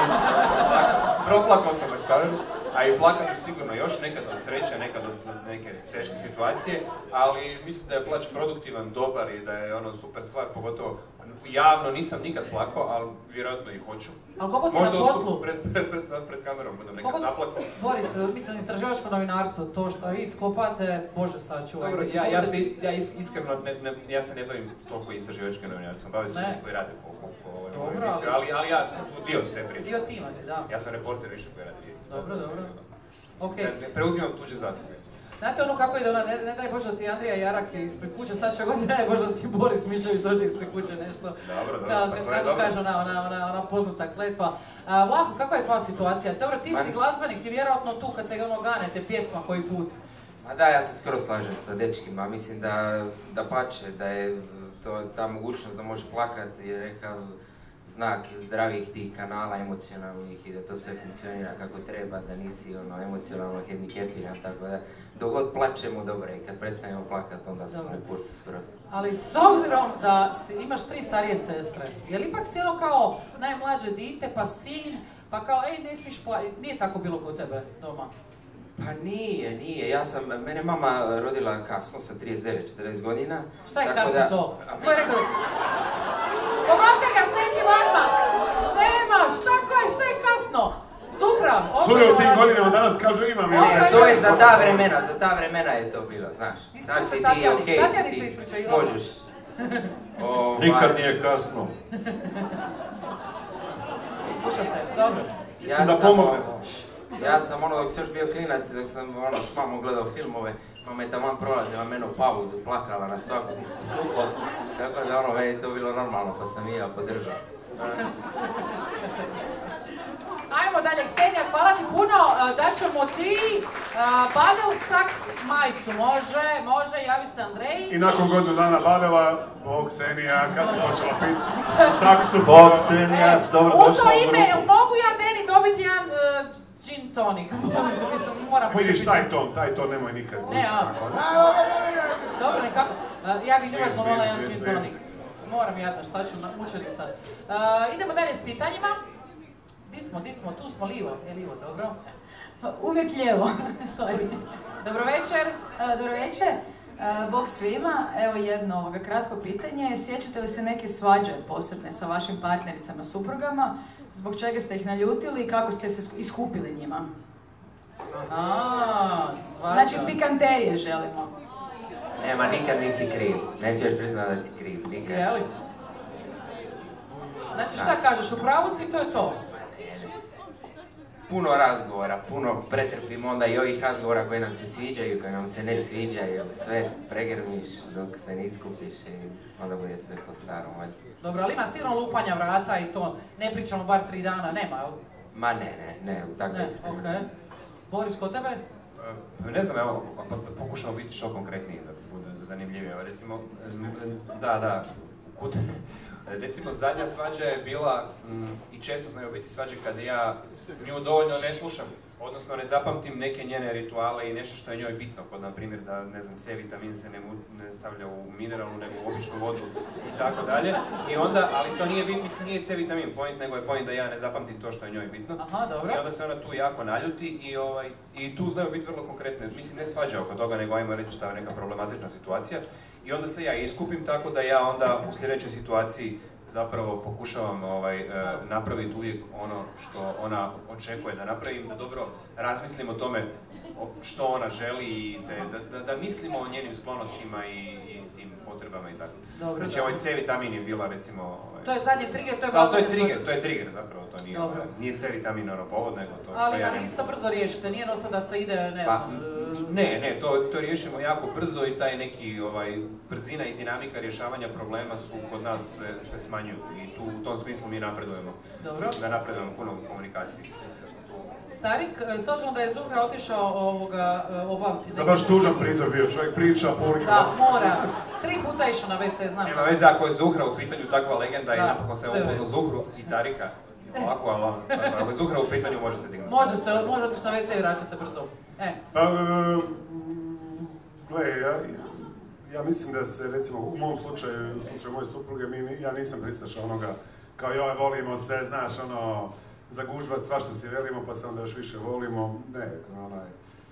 Proplakao sam na Ksaveru, a i plakat ću sigurno još, nekad od sreće, nekad od neke teške situacije, ali mislim da je plać produktivan, dobar i da je ono super stvar, pogotovo javno nisam nikad plakao, ali vjerojatno i hoću. Ali koliko ti na Možda poslu? ustup pred, pred, pred, pred kamerom budem nekad Koliko- zaplakao. Boris, mislim, istraživačko novinarstvo, to što vi skopate, Bože sačuvaj. Dobro, Mislim, ja, ja, budete- se, ja is, iskreno, ne, ne, ja se ne bavim toliko istraživačkim novinarstvom, bavim se Ne. ljudi koji rade po, po, po ovoj Dobro, ovoj emisiji, ali, ali ja sam dio te priče. Dio tima si, da. Ja sam reporter više koji radi vijesti. Dobro, dobro. Ok. Ne, ne preuzimam tuđe zasluge. Znate ono kako ide ona, ne, ne daj Bože da ti Andrija Jarak ispred kuće, sad će god ne daj Bože da ti Boris Mišević dođe ispred kuće nešto. Dobro, dobro, Da, pa to je kako dobro. kaže ona, ona, ona, ona poznata kletva. A, Vlaho, kakva je tvoja situacija? Dobro, ti si Man- glazbenik, ti vjerojatno tu kad te ono ganete pjesma koji put. Ma da, ja se skoro slažem sa dečkima, mislim da, da pače, da je to, ta mogućnost da može plakati je neka znak zdravih tih kanala emocionalnih i da to sve funkcionira kako treba, da nisi ono emocionalno hendikepiran, tako da dok god plačemo dobro i kad prestanemo plakat onda smo Dobro. u kurcu skroz. Ali s obzirom da si, imaš tri starije sestre, je li ipak si ono kao najmlađe dite, pa sin, pa kao ej ne smiješ plaćati, nije tako bilo kod tebe doma? Pa nije, nije, ja sam, mene mama rodila kasno sa trideset devet četrdeset godina. Šta je tako kasno da- to? A Ko je rekao? Pomagajte ga s nečim odmah! Nema, šta ko je, šta je kasno? Supra, Suri u tim dolazi. godinama danas kažu imam ili Opet Ne, to je za ta vremena, za ta vremena je to bilo, znaš. Ispričaj Sad se si ti Tatjani, okej, Tatjani si se ti, ispričaj, možeš. Ovaj, Nikad nije kasno. Slušajte, dobro. Mislim da sam, pomogne. ono, Ja sam ono dok sam još bio klinac i dok sam ono s mamom gledao filmove, mama je taman prolazila mene u pauzu, plakala na svaku glupost. Tako da ono, meni je to bilo normalno pa sam i ja podržao. Ajmo dalje, Ksenija, hvala ti puno. E, Daćemo ti uh, Badel Saks majicu, može, može, javi se Andrej. I nakon godinu dana badela, Bog, Ksenija, kad si počela pit saksu. Bog, Ksenija, dobro U došla to u ime, grupu. mogu ja Deni dobiti jedan uh, gin tonic? Mislim, moram Vidiš, početi- taj ton, taj ton nemoj nikad Ne, kući. a. tako. Dobro, nekako. Uh, ja bih Svijet, ljubazno svijet, volila jedan svijet, gin svijet. tonic. Moram jadna, šta ću, na- mučenica. Uh, idemo dalje s pitanjima. Di smo, di smo, tu smo, livo, je livo, dobro. Pa uvijek lijevo, sorry. Dobro večer. E, Dobro večer, E, bog svima. Evo jedno ovoga kratko pitanje. Sjećate li se neke svađe posebne sa vašim partnericama, suprugama? Zbog čega ste ih naljutili i kako ste se isku- iskupili njima? Aha, svađa. Znači, pikanterije želimo. Nema, nikad nisi kriv. Ne smiješ priznati da si kriv, nikad. Jeli? Znači šta kažeš, u pravu si, to je to? Puno razgovora, puno pretrpimo onda i ovih razgovora koji nam se sviđaju, koji nam se ne sviđaju, sve pregrmiš dok se ne iskupiš i onda bude sve po starom. Dobro, ali ima sigurno lupanja vrata i to, ne pričamo bar tri dana, nema, jel? Ma ne, ne, ne, u takvoj istini. Ne, okej. Boris, kod tebe? Ne znam, evo, pokušamo biti što konkretniji da bude zanimljivije. Recimo, da, da, kut, recimo zadnja svađa je bila, m, i često znaju biti svađe kada ja nju dovoljno ne slušam, odnosno ne zapamtim neke njene rituale i nešto što je njoj bitno, kod na primjer da, ne znam, C vitamin se ne, ne stavlja u mineralnu nego u običnu vodu i tako dalje. I onda, ali to nije bit, mislim, nije C vitamin point, nego je point da ja ne zapamtim to što je njoj bitno. Aha, dobro. I onda se ona tu jako naljuti i, ovaj, i tu znaju biti vrlo konkretne, mislim ne svađa oko toga, nego ajmo reći da je neka problematična situacija. I onda se ja iskupim tako da ja onda u sljedećoj situaciji zapravo pokušavam ovaj, e, napraviti uvijek ono što ona očekuje da napravim, da dobro razmislim o tome što ona želi i te, da, da, da mislimo o njenim sklonostima i, i tim potrebama i tako. Dobro, znači dobro. ovaj C vitamin je bila recimo... Ovaj, to je zadnji trigger, to je... Da, to je trigger, to je trigger zapravo, to nije, Dobro. nije C vitamin ono povod, nego to što Ali, ja ali ne... isto brzo riješite, nije dosta da se ide, ne Pa, znam... ne, ne, to, to riješimo jako brzo i taj neki ovaj, brzina i dinamika rješavanja problema su kod nas se, se smanjuju i tu, u tom smislu mi napredujemo. Dobro. Mislim da napredujemo puno u komunikaciji. Tarik, s obzirom da je Zuhra otišao ovoga, obaviti... Da, baš tužan prizor bio, čovjek priča, publika... Da, mora. Tri puta išao na ve ce, znam. Nema veze ako je Zuhra u pitanju takva legenda Da, i napokon se sve upoznao Zuhru i Tarika. Ovako, ali ako je Zuhra u pitanju može se dignuti. Može se, može otići na ve ce i vraća se brzo. E. Pa, e, gle, ja, ja mislim da se, recimo, u mom slučaju, u slučaju moje supruge, mi, ja nisam pristaša onoga, kao joj, volimo se, znaš, ono, zagužvat, svašta si velimo, pa se onda još više volimo. Ne, onaj,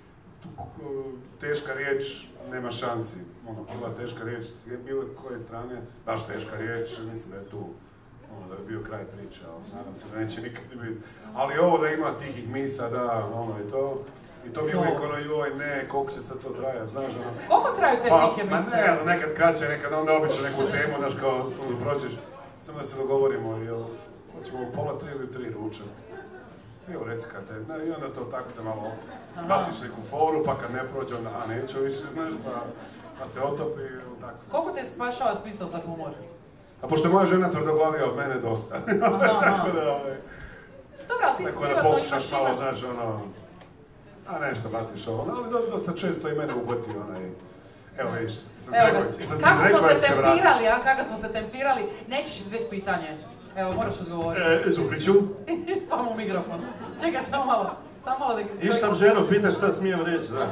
teška riječ, nema šansi. Ono, prva teška riječ s bilo koje strane, baš teška riječ, mislim da je tu, ono, da je bio kraj priče, ali nadam se da neće nikad biti. Ali ovo da ima tihih misa, da, ono i to, i to mi je uvijek ono, joj, ne, koliko će sad to trajati, znaš, ono... Koliko traju te pa, tihe ma mise? ne, ali nekad kraće, nekad onda obično neku temu, znaš, kao, samo da prođeš, samo da se dogovorimo, jel, hoćemo u pola tri ili tri ruča. Evo reci kad te, ne, i onda to tako se malo baciš neku foru, pa kad ne prođe, onda, a neću više, znaš, pa, pa se otopi, ili tako. Koliko te spašava smisao za humor? A pošto je moja žena tvrdoglavija od mene dosta. Aha, aha. da, ovaj, Dobro, ali ti tako da prirodno imaš, pokušaš malo, imaš... znaš, ono, a nešto baciš ovo, no, ali do- dosta često i mene uhvati, onaj, evo vidiš, sam Evo rekao, ga, sam ti kako smo rekao se da će vratiti. tempirali, a? Kako smo se tempirali? Nećeš izvesti pitanje. Evo, moraš odgovoriti. E, Zuhriću, Spavamo u mikrofon. Čekaj, samo malo. Samo malo da... Iš sam ženu pitat šta smijem reći, znaš.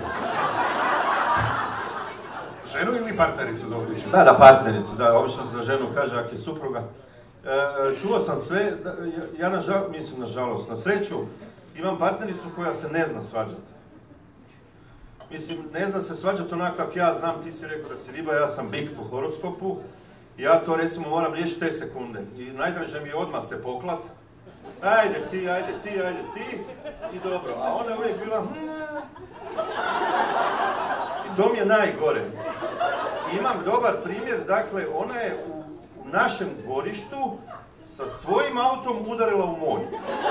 ženu ili partnericu Zuhriću? Da, da, partnericu, da, obično se za ženu kaže ako je supruga. E, čuo sam sve, da, ja, ja nažal, mislim nažalost, na sreću imam partnericu koja se ne zna svađati. Mislim, ne zna se svađati onako kako ja znam, ti si rekao da si riba, ja sam bik po horoskopu. Ja to recimo moram riješiti te sekunde i najdraže mi je odmah se poklat. Ajde ti, ajde ti, ajde ti i dobro. A ona je uvijek bila... I to mi je najgore. Imam dobar primjer, dakle, ona je u, u našem dvorištu sa svojim autom udarila u moj.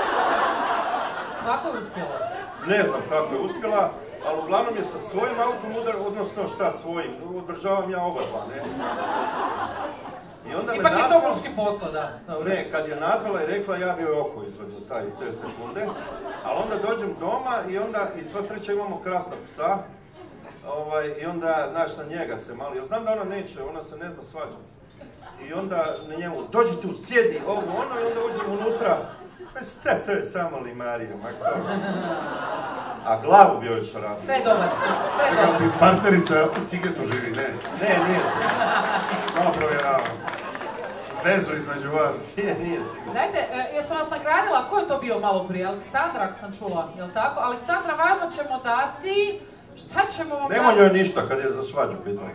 Kako je uspjela? Ne znam kako je uspjela, ali uglavnom je sa svojim autom udarila, odnosno šta svojim, održavam ja oba dva, ne? I onda me Ipak je to nazvala- muški posao, da. Dobro. Ne, kad je nazvala i rekla, ja bi joj oko izvadio taj, te sekunde. Ali onda dođem doma i onda, i sva sreća imamo krasnog psa. Ovaj, I onda, znaš, na njega se malo, ja znam da ona neće, ona se ne zna svađati. I onda na njemu, dođi tu, sjedi, ovo, ono, i onda uđem unutra. Pa šta, to je samo limarija, mako. A glavu bi joj šarafio. Predobar si, Čekaj, predobar. ti partnerica u Sigetu živi, ne? Ne, nije se. Samo provjeravam. Vezu između vas. Nije, nije sigurno. Dajte, e, jesam vas nagradila, ko je to bio malo prije? Aleksandra, ako sam čula, jel tako? Aleksandra, vama ćemo dati... Šta ćemo vam Nema dati? njoj ništa kad je za svađu pitala.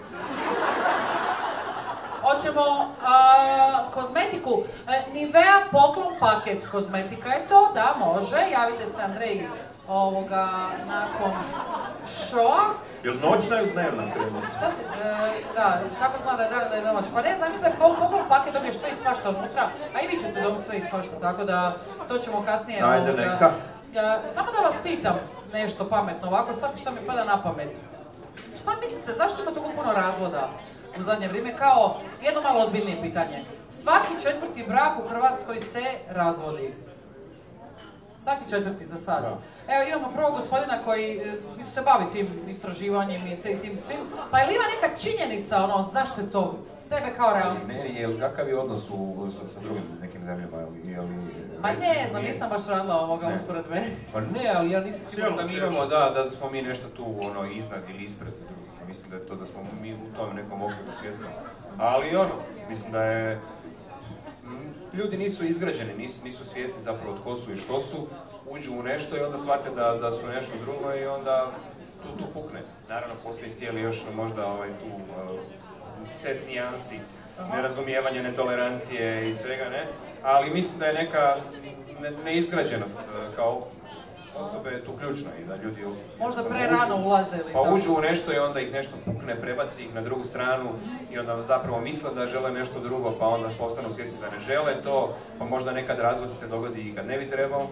Hoćemo a, kozmetiku. E, Nivea poklon paket kozmetika je to, da, može. Javite se Andreji ovoga, nakon shoa. Jel noćna ili dnevna krema? Šta si, e, da, kako zna da je dan, da je noć? Pa ne znam, mislim da je poklon paket dobiješ sve i svašta unutra, a i vi ćete dobiti sve i svašta, tako da to ćemo kasnije... Ajde, ovoga, neka. Ja, samo da vas pitam nešto pametno, ovako sad što mi pada na pamet. Šta mislite, zašto ima toliko puno razvoda u zadnje vrijeme? Kao jedno malo ozbiljnije pitanje. Svaki četvrti brak u Hrvatskoj se razvodi. Svaki četvrti za sad. Da. Evo imamo prvo gospodina koji e, se bavi tim istraživanjem i te- tim svim. Pa je li ima neka činjenica, ono, zašto se to, tebe kao realist? Ne, je, kakav je odnos u, sa, sa drugim nekim zemljama? Je li, Ma ne znam, nisam baš radila ovoga Ne. usporedbe. Pa ne, ali ja nisam siguran da mi Cijelo imamo, da, da smo mi nešto tu ono, iznad ili ispred drugih. Mislim da je to da smo mi u tom nekom okviru svjetskom. Ali ono, mislim da je... m, Ljudi nisu izgrađeni, nisu, nisu svjesni zapravo tko su i što su, uđu u nešto i onda shvate da, da su nešto drugo i onda tu, tu pukne. Naravno, postoji cijeli još možda ovaj, tu uh, set nijansi, nerazumijevanja, netolerancije i svega, ne? Ali mislim da je neka ne, neizgrađenost uh, kao osobe je tu ključna i da ljudi... Možda jednostavno prerano uđu, ulaze ili Pa tako. uđu u nešto i onda ih nešto pukne, prebaci ih na drugu stranu i onda zapravo misle da žele nešto drugo, pa onda postanu svjesni da ne žele to, pa možda nekad razvod se dogodi i kad ne bi trebao.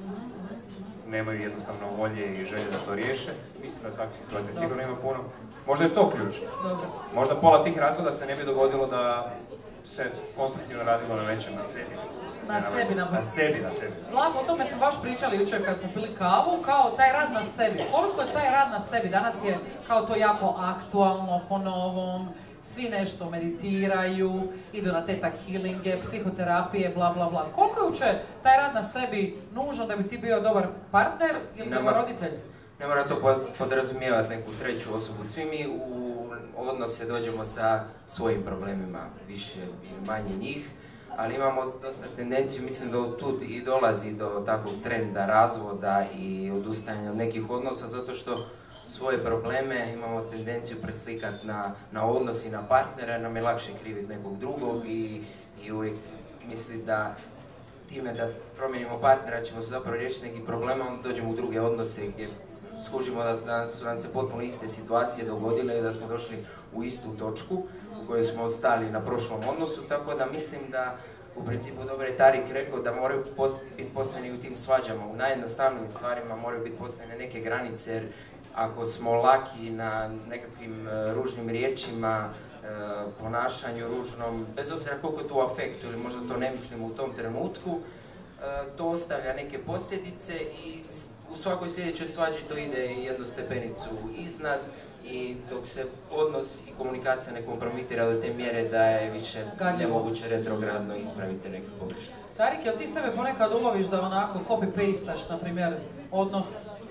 Nemaju jednostavno volje i želje da to riješe. Mislim da takvih situacija sigurno ima puno. Možda je to ključ. Dobro. Možda pola tih razvoda se ne bi dogodilo da se konstruktivno radilo na nečem, na sebi. Na Ne sebi, na- na sebi, na sebi. Lako, o tome smo baš pričali jučer kad smo pili kavu, kao taj rad na sebi. Koliko je taj rad na sebi? Danas je kao to jako aktualno, po novom, svi nešto meditiraju, idu na teta healinge, psihoterapije, bla bla bla. Koliko je uopće taj rad na sebi nužan da bi ti bio dobar partner ili Ne dobar mora- roditelj? Ne mora to pod- podrazumijevati neku treću osobu. Svi mi u odnose dođemo sa svojim problemima, više ili manje njih, ali imamo dosta tendenciju, mislim da od tud i dolazi do takvog trenda razvoda i odustajanja od nekih odnosa, zato što svoje probleme imamo tendenciju preslikati na, na odnos i na partnera, nam je lakše kriviti nekog drugog i, i uvijek misli da time da promijenimo partnera ćemo se zapravo riješiti nekih problema, onda dođemo u druge odnose gdje skužimo da, da su nam se potpuno iste situacije dogodile i da smo došli u istu točku u kojoj smo stali na prošlom odnosu, tako da mislim da u principu dobro je Tarik rekao da moraju post, biti postavljeni u tim svađama, u najjednostavnijim stvarima moraju biti postavljene neke granice, jer ako smo laki na nekakvim e, ružnim riječima, e, ponašanju ružnom, bez obzira koliko je to u afektu ili možda to ne mislimo u tom trenutku, e, to ostavlja neke posljedice i s- u svakoj sljedećoj svađi to ide jednu stepenicu iznad i dok se odnos i komunikacija ne kompromitira do te mjere da je više Gadljivo. nemoguće retrogradno ispraviti neke pogreške. Tarik, jel ti sebe ponekad uloviš da onako copy-pastaš, na primjer, odnos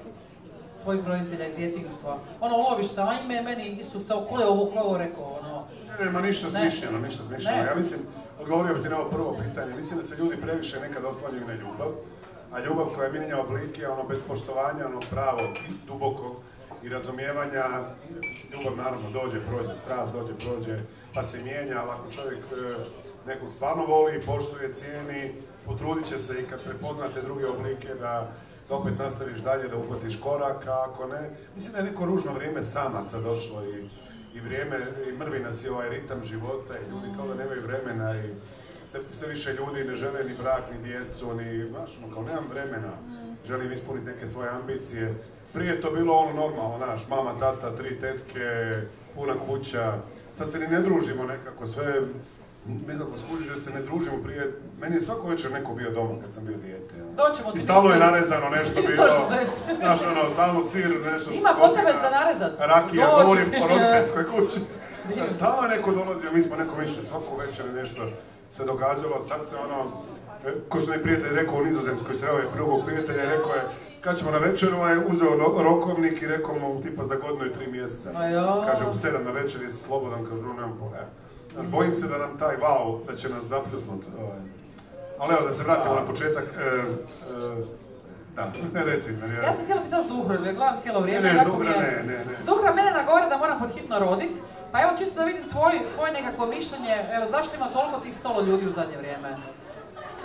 svojih roditelja iz djetinjstva? Ono, uloviš se, ajme, meni Isuse, ko je ovo, ko je ovo rekao, ono... Ne, nema ništa Ne. smišljeno, ništa smišljeno. Ne. Ja mislim, odgovorio bi ti na ovo prvo pitanje, mislim da se ljudi previše nekad oslanjaju na ljubav, a ljubav koja mijenja oblike, ono bez poštovanja, ono pravog i dubokog i razumijevanja, ljubav naravno dođe, prođe, strast dođe, prođe, pa se mijenja, ali ako čovjek e, nekog stvarno voli, poštuje, cijeni, potrudit će se i kad prepoznate druge oblike da da opet nastaviš dalje, da uhvatiš korak, a ako ne, mislim da je neko ružno vrijeme samaca došlo i, i vrijeme, i mrvi nas je ovaj ritam života i ljudi kao da nemaju vremena i sve, sve više ljudi ne žele ni brak, ni djecu, ni, znaš, ono, kao nemam vremena, želim ispuniti neke svoje ambicije. Prije je to bilo ono normalno, znaš, mama, tata, tri tetke, puna kuća, sad se ni ne družimo nekako, sve, nekako skužiš jer se ne družimo prije, meni je svako večer neko bio doma kad sam bio dijete. ono. Doćemo ti I stalno je sir. narezano nešto Svi bilo, sto šezdeset. znaš ono, stalno sir, nešto... Ima kod tebe za narezat? Rakija, Dođi. govorim o roditeljskoj kući. Znaš, stalno je neko dolazio, mi smo neko više, svaku večer je nešto se događalo, sad se ono, e, ko što mi prijatelj rekao u Nizozemskoj, sreo je drugog prijatelja i rekao je, kad ćemo na večer, ovaj, uzeo no- rokovnik i rekao mu tipa za godinu i tri mjeseca. A jo. Kaže, u sedam na večer jesi slobodan, kažu, nemam pojma. Znaš, bojim se da nam taj val, da će nas zapljusnut. Ovaj. Ali evo, da se vratimo na početak. E, e, da, ne reci me. Ja sam htjela pitati Zuhru, jer je gledam cijelo vrijeme. Ne, ne, jako Zuhra, mi je- ne, ne, ne. Zuhra mene nagovara da moram podhitno rodit, pa evo čisto da vidim tvoj, tvoje nekakvo mišljenje, evo zašto ima toliko tih stolo ljudi u zadnje vrijeme? S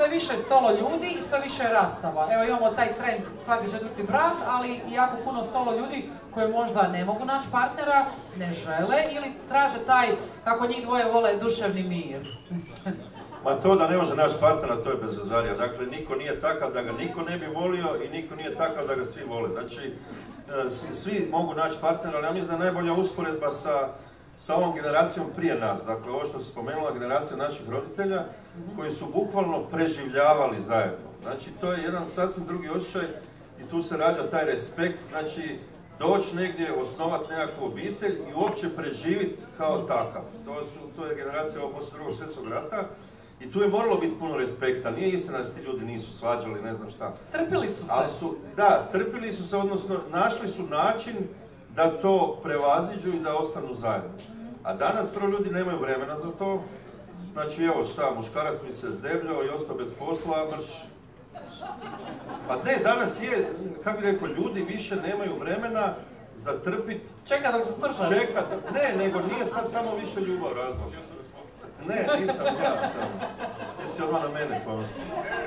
sve više solo ljudi i sve više rastava. Evo imamo taj trend svaki četvrti brak, ali i jako puno solo ljudi koji možda ne mogu naći partnera, ne žele ili traže taj, kako njih dvoje vole, duševni mir. Ma to da ne može naći partnera, to je bezvezarija. Dakle, niko nije takav da ga niko ne bi volio i niko nije takav da ga svi vole. Znači, svi mogu naći partnera, ali ja mislim da je najbolja usporedba sa, sa ovom generacijom prije nas. Dakle, ovo što se spomenula, generacija naših roditelja, koji su bukvalno preživljavali zajedno. Znači, to je jedan sasvim drugi osjećaj i tu se rađa taj respekt. Znači, doći negdje, osnovati nekakvu obitelj i uopće preživiti kao takav. To, su, to je generacija ovo poslije drugog svjetskog rata. I tu je moralo biti puno respekta. Nije istina da se ti ljudi nisu svađali, ne znam šta. Trpili su se. Ali su, da, trpili su se, odnosno našli su način da to prevaziđu i da ostanu zajedno. A danas prvo ljudi nemaju vremena za to. Znači evo šta, muškarac mi se zdebljao i ostao bez posla, mrš. Pa ne, danas je, kako bi rekao, ljudi više nemaju vremena za trpit. Čeka dok se smrša. Čeka, ne, nego nije sad samo više ljubav razlog. Ne, nisam ja sam. Ti si odmah na mene pomislio.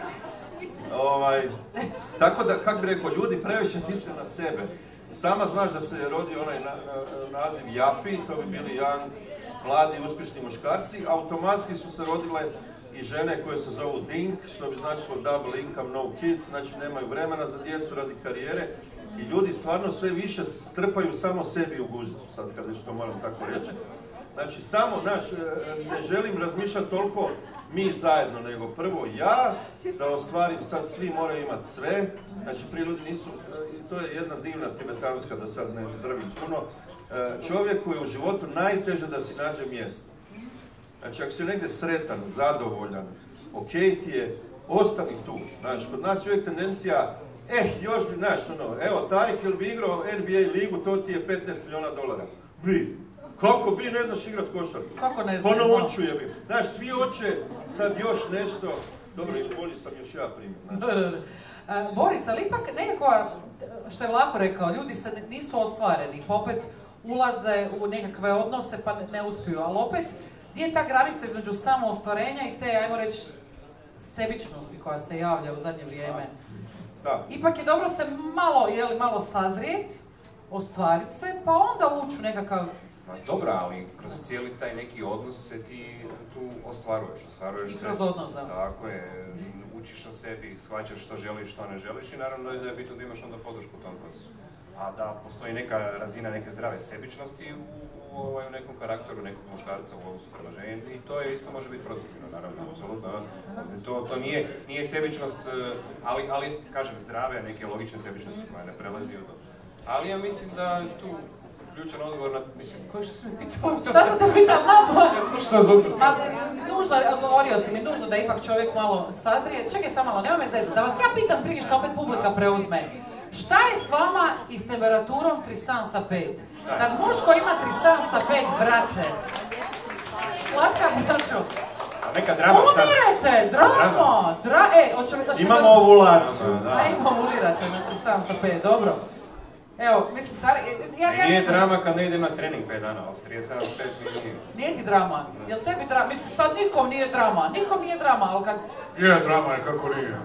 Ovaj, tako da, kako bi rekao, ljudi previše misle na sebe. Sama znaš da se rodi onaj na, na, naziv Japi, to bi bili young, mladi, uspješni muškarci. Automatski su se rodile i žene koje se zovu Dink, što bi značilo double income, no kids, znači nemaju vremena za djecu radi karijere. I ljudi stvarno sve više strpaju samo sebi u guzicu, sad kad već to moram tako reći. Znači, samo, znaš, ne želim razmišljati toliko mi zajedno, nego prvo ja, da ostvarim, sad svi moraju imati sve. Znači, prije ljudi nisu, to je jedna divna tibetanska, da sad ne drvim puno, čovjeku je u životu najteže da si nađe mjesto. Znači, ako si negdje sretan, zadovoljan, ok ti je, ostani tu. Znači, kod nas je uvijek tendencija, eh, još bi, znaš, ono, evo, Tarik ili bi igrao N B A ligu, to ti je petnaest milijuna dolara. Bi. Kako bi, ne znaš igrat košarku? Kako ne znam? Ponaučuje bi. Znaš, svi hoće sad još nešto. Dobro, ili bolji sam još ja primjer. Znači. Uh, Boris, ali ipak nekako, što je Vlako rekao, ljudi se nisu ostvareni, pa opet ulaze u nekakve odnose pa ne, ne uspiju, ali opet, gdje je ta granica između samoostvarenja i te, ajmo reći, sebičnosti koja se javlja u zadnje vrijeme? Da. Ipak je dobro se malo, jeli, malo sazrijeti, ostvariti se, pa onda ući u nekakav... Ma dobro, ali kroz cijeli taj neki odnos se ti tu ostvaruješ, ostvaruješ se. Kroz odnos, da. Tako je, učiš o sebi, shvaćaš što želiš, što ne želiš i naravno da je bitno da imaš onda podršku u tom procesu. A da postoji neka razina neke zdrave sebičnosti u, u, u nekom karakteru nekog muškarca u odnosu prema ženi i to je isto može biti produktivno, naravno, apsolutno. To, to nije, nije sebičnost, ali, ali, kažem, zdrave, neke logične sebičnosti koja ne prelazi od toga. Ali ja mislim da tu ključan odgovor na, mislim, koji što sam mi pitao? Šta sam te pitao? Ja slušao sam zodno Ma, nužno, odgovorio si mi, nužno da ipak čovjek malo sazrije. Čekaj sam malo, nema me zezati, da vas ja pitam prije što opet publika preuzme. Šta je s vama i s temperaturom tri sedam sa pet? Kad muško ima tri sedam sa pet, brate, slatka braćo. Neka drama, šta? Umirete, drama, dra... E, hoćemo... Imamo ovulaciju. Ajmo, ovulirate na tri sedam sa pet, dobro. Evo, mislim, tar... ja, ja, nije mislim... drama kad ne idem na trening pet dana, ali s trideset sedam pet nije. Nije ti drama? Jel tebi drama? Mislim, sad nikom nije drama, nikom nije drama, ali kad... Je, drama je, kako nije.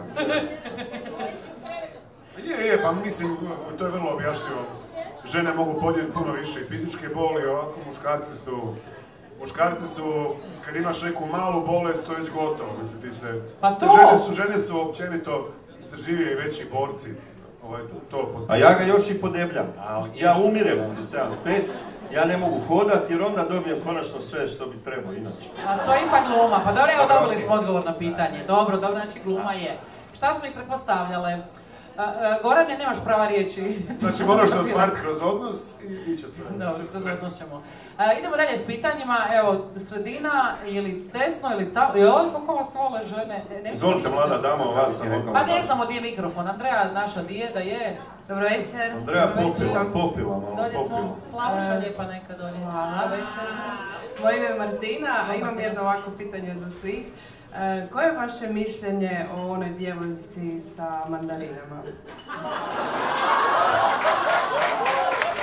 Je, je, pa mislim, to je vrlo objašnjivo. Žene mogu podnijeti puno više i fizičke boli, ovako muškarci su... Muškarci su, kad imaš neku malu bolest, to je već gotovo, mislim, ti se... Pa to! Žene su, žene su općenito izdrživije i veći borci. Ovaj, to A ja ga još i podebljam. Ja umirem s tri sedam pet, ja ne mogu hodati jer onda dobijem konačno sve što bi trebao inače. A to je ipak gluma, pa dobro, evo dobili smo odgovor na pitanje. Dobro, dobro, znači gluma je. Šta smo ih pretpostavljale? Gorane, nemaš prava riječi. Znači moraš da ostvariti kroz odnos i iće sve. Dobro, kroz odnos ćemo. E, idemo dalje s pitanjima, evo, sredina ili desno ili tamo, joj, kako vas vole žene. Ne, Izvolite mlada dama, o vas sam rekao. Pa ne znamo gdje je mikrofon, Andreja naša di je, da je. Dobro večer. Andreja popila, popila malo, dolje popila. smo, plavuša lijepa neka dolje. Dobro večer. Moje ime je Martina, a imam jedno ovako pitanje za svih. E, koje je vaše mišljenje o onoj djevojci sa mandarinama?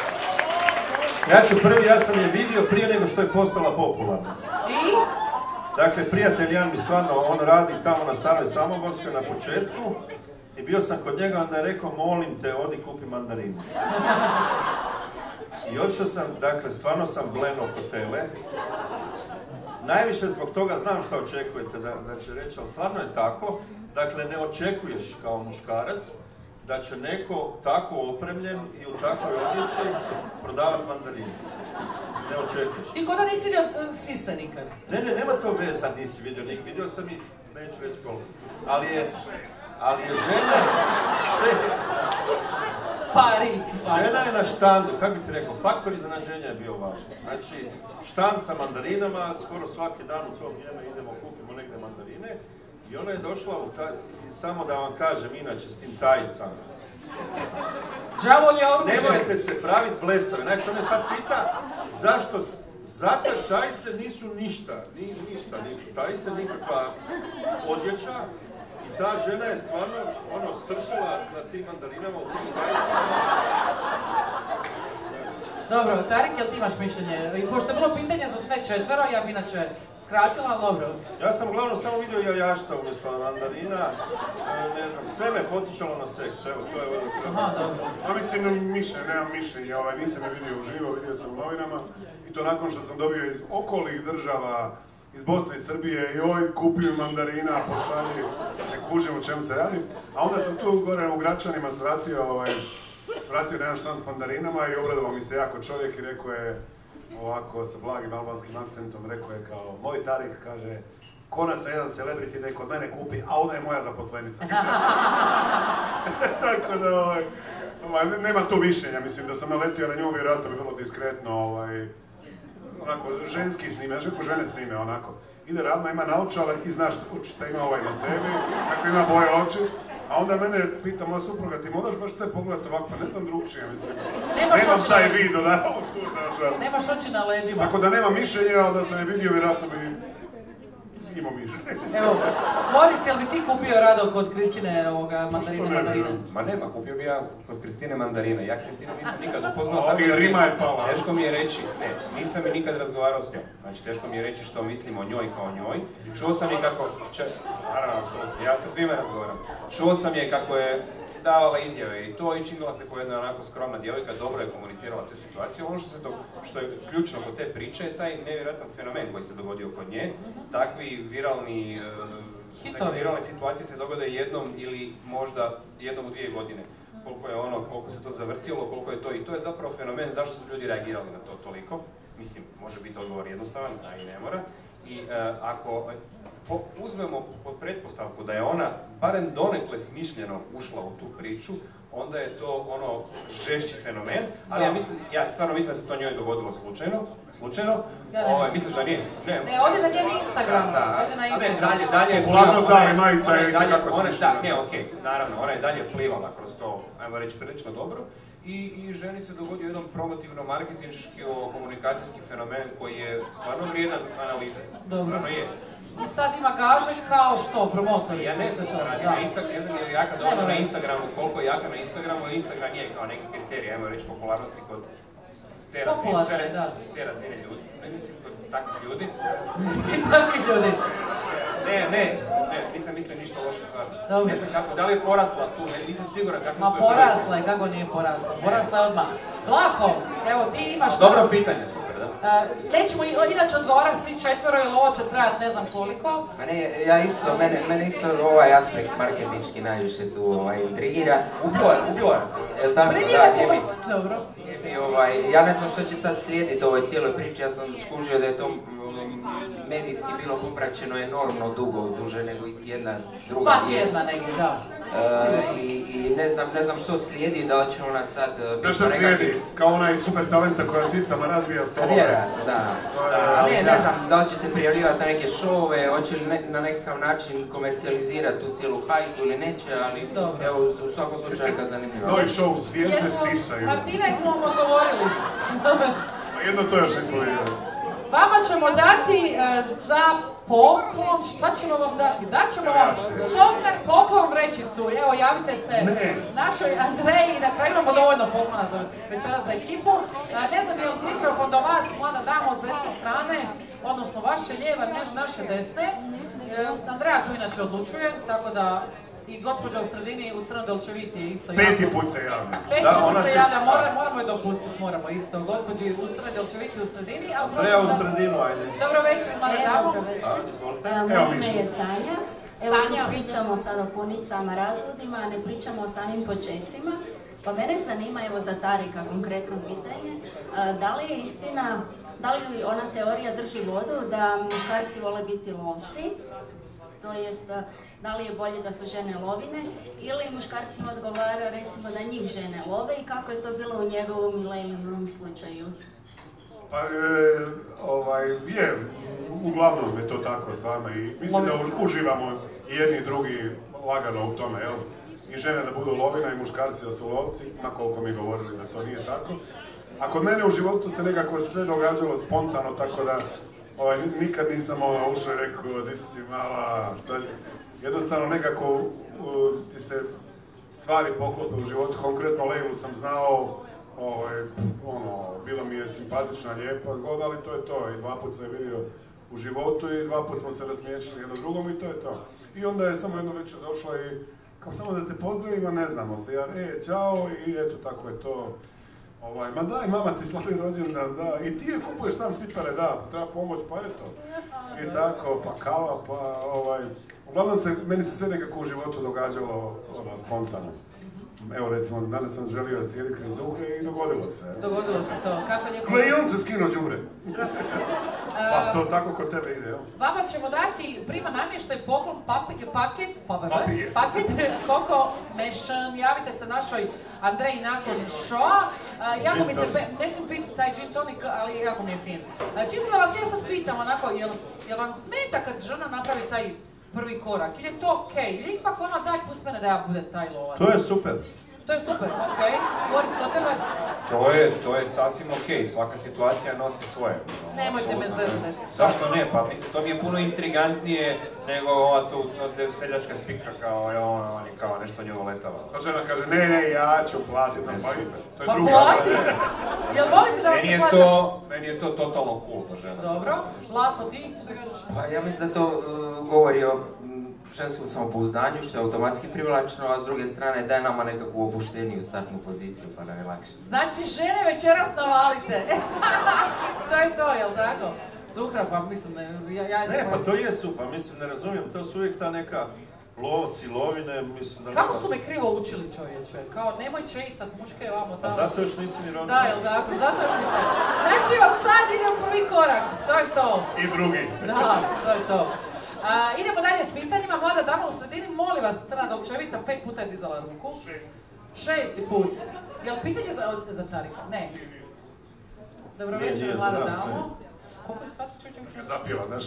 Ja ću prvi, ja sam je vidio prije nego što je postala popularna. I? Dakle, prijatelj Jan mi stvarno, on radi tamo na Staroj Samoborskoj na početku i bio sam kod njega, onda je rekao, molim te, odi kupi mandarinu. I otišao sam, dakle, stvarno sam blenuo kod tele. Najviše zbog toga znam šta očekujete da, da će reći, ali stvarno je tako. Dakle, ne očekuješ kao muškarac da će neko tako opremljen i u takvoj odjeći prodavati mandarinu. Ne očekuješ. I kod da nisi vidio uh, sise nikad? Ne, ne, nema to veze, sad nisi vidio nik. Vidio sam i, neću reći koliko. Ali je, ali je žena, še, Pari. žena je na štandu, kako bi ti rekao, faktor iznenađenja je bio važan. Znači, štand sa mandarinama, skoro svaki dan u to vrijeme idemo, kupimo negdje mandarine. I ona je došla u taj, samo da vam kažem, inače, s tim tajicama. Đavolje oružje. Nemojte se praviti blesavi. Znači, ona je sad pita, zašto, zato jer tajice nisu ništa, ni, ništa nisu tajice, nikakva odjeća. I ta žena je stvarno, ono, stršala na tim mandarinama u tim tajicama. Dobro, Tarik, jel ti imaš mišljenje? I pošto je bilo pitanje za sve četvero, ja bi inače skratila, ali dobro. Ja sam uglavnom samo vidio jajašca umjesto mandarina, e, ne znam, sve me podsjećalo na seks, evo, to je ovo treba. Aha, dobro. A mislim, mišljenje, nemam mišljenje, ovaj, nisam je vidio uživo, vidio sam u novinama i to nakon što sam dobio iz okolnih država, iz Bosne i Srbije, i oj, kupio mandarina, pošalji, ne kužim o čemu se radi. A onda sam tu gore u Gračanima svratio, ovaj, svratio na jedan štand s mandarinama i obradovao mi se jako čovjek i rekao je, ovako, sa blagim albanskim akcentom, rekao je kao, moj Tarik, kaže, konačno jedan celebrity da je kod mene kupi, a ona je moja zaposlenica. Tako da, ovaj, ovaj, nema tu mišljenja, mislim, da sam naletio na nju, vjerojatno bi bilo diskretno, ovaj, onako, ženski snime, znaš kako žene snime, onako. Ide ravno, ima naočale i znaš šta ima ovaj na sebi, kako ima boje oči. A onda mene pita moja supruga, ti moraš baš sve pogledati ovako, pa ne znam drugčije, mislim. Nemaš Nemam oči taj na- vid, da, tu, znaš. Nemaš oči na leđima. Tako da nema mišljenja, ali da sam je vidio, vjerojatno bi imao mišljenje. Evo, Boris, jel bi ti kupio rado kod Kristine ovoga mandarine, ne bi, mandarine? Ma nema, kupio bi ja kod Kristine mandarine. Ja Kristinu nisam nikad upoznao. O, tako i da mi- rima je pala. Teško mi je reći, ne, nisam mi nikad razgovarao s njom. Znači, teško mi je reći što mislim o njoj kao o njoj. Čuo sam je kako, če, naravno, apsolutno, ja sa svima razgovaram. Čuo sam je kako je davala izjave i to i činila se kao jedna onako skromna djevojka, dobro je komunicirala tu situaciju. Ono što, se to, što je ključno kod te priče je taj nevjerojatan fenomen koji se dogodio kod nje. Takvi viralni, e, neke viralne situacije se dogode jednom ili možda jednom u dvije godine. Koliko je ono, koliko se to zavrtilo, koliko je to i to je zapravo fenomen zašto su ljudi reagirali na to toliko. Mislim, može biti odgovor jednostavan, a i ne mora. I e, ako po, uzmemo pod pretpostavku da je ona barem donekle smišljeno ušla u tu priču, onda je to ono žešći fenomen, ali ja mislim, ja stvarno mislim da se to njoj dogodilo slučajno. Slučajno? Ja ne Ovo, mislim. misliš da nije? Ne, Ne, ovdje na njen Instagram, da, ovdje na a ne, Instagram. dalje, dalje je Popularnost plivala, da, i majica ona je dalje, kako ona, smišljena. da, ne, okej, naravno, ona je dalje plivala kroz to, ajmo reći, prilično dobro. I, I ženi se dogodio jedan promotivno-marketinški komunikacijski fenomen koji je stvarno vrijedan analize. Dobro. Stvarno je. I sad ima gaže kao što, promotori. Ja ne znam što radi na Instagramu, ne znam je li jaka Nema dobro na veze. Instagramu, koliko je jaka na Instagramu, ali Instagram je kao neki kriterij, ajmo reći, popularnosti kod te razine, Popularne, te, da. te razine ljudi, ne mislim kod takvih ljudi. I takvih ljudi. Ne, ne, ne, nisam mislio ništa loše stvarno. Dobro. Ne znam kako, da li je porasla tu, ne, nisam siguran kako Ma su je porasla je, kako nije porasla? Porasla je odmah. Vlaho, evo ti imaš... Dobro pitanje, super, da. Uh, nećemo i- inače odgovarati svi četvero, jer ovo će trajati ne znam koliko. Ma ne, ja isto, mene, mene isto ovaj aspekt marketinški najviše tu ovaj, intrigira. Ubila je, ubila je. Jel tako? Briljira Da, te je mi. pa- Dobro. I ovaj, ja ne znam što će sad slijediti u ovoj cijeloj priči, ja sam skužio da je to mm, medijski bilo popraćeno enormno dugo, duže nego i jedna druga Dva vijest. tjedna negdje, da. E, i, I ne znam, ne znam što slijedi, da li će ona sad e, biti Znaš šta nekakvi- slijedi? Kao onaj super talenta koja cicama razbija Pa stolove. vjerojatno, da. Da, Ne, da. ne znam, da li će se prijavljivati na neke šove, hoće li ne- na nekakav način komercijalizirati tu cijelu hajku ili neće, ali Dobro. evo, u u svakom slučaju neka zanimljiva. Novi show, zvijezde Jesmo- sisaju. Martina, jesmo vam odgovorili. A jedno to još nismo vidjeli. Vama ćemo dati e, za poklon, šta ćemo vam dati? Daćemo vam Sokner poklon vrećicu, evo javite se Ne. našoj Andreji, na kraju imamo dovoljno poklona za večeras za ekipu. E, ne znam je li mikrofon do vas, mlada damo s desne strane, odnosno vaše lijeva, ne naše desne. E, Andreja tu inače odlučuje, tako da i gospođa u sredini u crno-dolčeviti je isto. Peti jako... put se javlja. Peti Da, put ona se se- javlja, mora, moramo je dopustiti, moramo isto. Gospođi u crno-dolčeviti u sredini, ali... Andreja u prosim da- sredinu, ajde. Dobro večer, mlade damo. Dobro večer. A, izvolite. Evo, Evo, moje Miša. ime je Sanja. Evo, Sanja. tu pričamo sad o punicama, razvodima, a ne pričamo o samim počecima. Pa mene zanima, evo za Tarika konkretno pitanje, a, da li je istina, da li ona teorija drži vodu da muškarci vole biti lovci, to jest a, da li je bolje da su žene lovine, ili muškarcima odgovara recimo da njih žene love i kako je to bilo u njegovom i Lejlinom slučaju? Pa, e, ovaj, je, uglavnom je to tako stvarno i mislim da už- uživamo i jedni i drugi lagano u tome, jel? I žene da budu lovina i muškarci da su lovci, ma koliko mi govorili da to nije tako. A kod mene u životu se nekako sve događalo spontano, tako da ovaj, nikad nisam ono, ušao i rekao, di si mala, šta ti... Jednostavno nekako uh, ti se stvari poklope u životu, konkretno Lejlu sam znao, ovaj, ono, bila mi je simpatična, lijepa, god, ali to je to. I dva put sam je vidio u životu i dva put smo se razmiješali jedno drugom i to je to. I onda je samo jedno večer došla i kao samo da te pozdravim, a ne znamo se. Ja, e, ćao, i eto, tako je to. Ovaj, ma daj, mama ti slavi rođendan, da. I ti je kupuješ sam cipele, da, treba pomoć, pa eto. I tako, pa kava, pa ovaj... Uglavnom se, meni se sve nekako u životu događalo ono, spontano. Evo recimo, danas sam želio sjedi kraj Zuhre i dogodilo se. Dogodilo se to, kako lijepo. Gle, i on se skinuo đubre. Pa to tako kod tebe ide, jel? Vama ćemo dati prima namještaj poklon papike, paket, pa, pa, pa, Papije. paket, Koko Mešan, javite se našoj Andreji nakon showa. Uh, jako mi se, Gin pe, ne smijem piti taj gin tonic, ali jako mi je fin. Uh, čisto da vas ja sad pitam, onako, jel, jel vam smeta kad žena napravi taj prvi korak? Ili je to okej? Okay? Ili ipak ono, daj pust mene da ja budem taj lovac? To je super. To je super, okej. Okay. Boris, od tebe? To je, to je sasvim okej, svaka situacija nosi svoje. ono, Nemojte me apsolutno ne. zezati. Zašto ne? Pa mislim, to mi je puno intrigantnije nego ova tu, to te seljačka spika kao, je ono, on je kao nešto nju letava. Pa žena kaže, ne, ne, ja ću platiti, Ne, pa super. to je Pa druga. plati! Jel volite da vas Meni se je plaća? to, meni je to totalno cool, ta žena. Dobro. Lako, ti što kažeš? Pa ja mislim da to uh, govori o mm, ženskom samopouzdanju, što je automatski privlačno, a s druge strane daje nama nekakvu opušteniju startnu poziciju, pa nam je lakše. Znači, žene večeras navalite. To je to, jel tako? Zuhra, pa mislim da je... Ja, ja, Ne, pa to je super, mislim, ne razumijem, to su uvijek ta neka lovci, lovine, mislim da... Kako nema- su me krivo učili, čovječe? Kao, nemoj čeisat muške vamo Pa tamo. zato još nisi ni rodio. Da, jel tako? Zato još nisam. Znači, od sad idem prvi korak. To je to. I drugi. Da, to je to. A, idemo dalje s pitanjima. Mlada dama u sredini, molim vas, crna dolčevita, pet puta je dizala ruku. Šesti put. Jel pitanje za, za Tarika? Ne. Dobro Nije, večer, nije za mlada nas, damo. Koliko je sati čućem Kad zapjeva, znaš.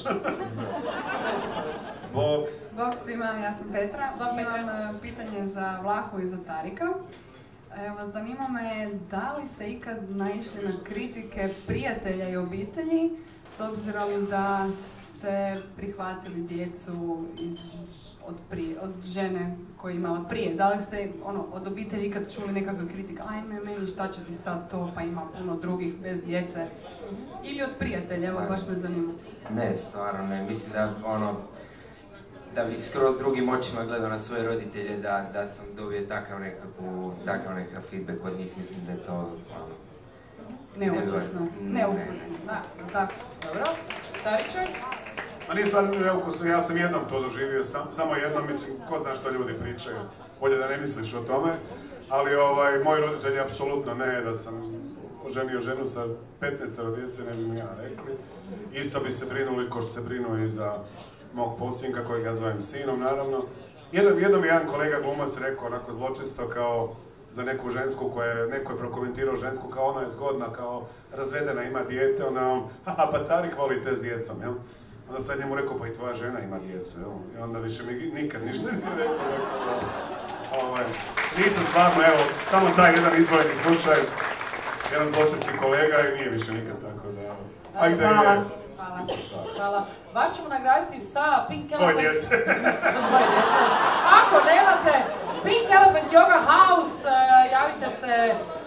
Bog. Bog svima, ja sam Petra. Bog, Petra. Imam e, pitanje za Vlahu i za Tarika. Evo, zanima me da li ste ikad naišli na kritike prijatelja i obitelji s obzirom da ste prihvatili djecu iz, od, prije, od žene koja je imala prije. Da li ste ono, od obitelji ikad čuli nekakve kritike, ajme meni šta će ti sad to, pa ima puno drugih bez djece. Ili od prijatelja, evo baš me zanima. Ne, stvarno ne. Mislim da ono, da bi skroz drugim očima gledao na svoje roditelje, da, da sam dobio takav nekakvu, takav nekakav feedback od njih, mislim da je to ono, Neukusno, Ne, neukusno, da, tako. Dobro. Tariće? Ma nije stvarno neukusno, ja sam jednom to doživio, sam, samo jednom, mislim, ko zna što ljudi pričaju, bolje da ne misliš o tome, ali ovaj, moji roditelji apsolutno ne, da sam oženio ženu sa petnaestoro djece, ne bi mi ja rekli. Isto bi se brinuli ko što se brinu i za mog posinka, kojeg ja zovem sinom, naravno. Jednom, jednom je jedan kolega glumac rekao, onako zločesto, kao za neku žensku koja je, neko je prokomentirao žensku kao ona je zgodna, kao razvedena, ima dijete, onda on, haha, pa Tarik voli te s djecom, jel? Onda sad njemu rekao, pa i tvoja žena ima djecu, jel? I onda više mi nikad ništa nije rekao, rekao da, ovaj, nisam stvarno, evo, samo taj jedan izdvojeni slučaj, jedan zločesti kolega i nije više nikad tako da, a i da je, Hvala. isto stvar. Hvala. Vas ćemo nagraditi sa Pink Dvoje Elephant... djece. Sa dvoje djece. Ako nemate Pink Elephant Yoga House, uh, javite se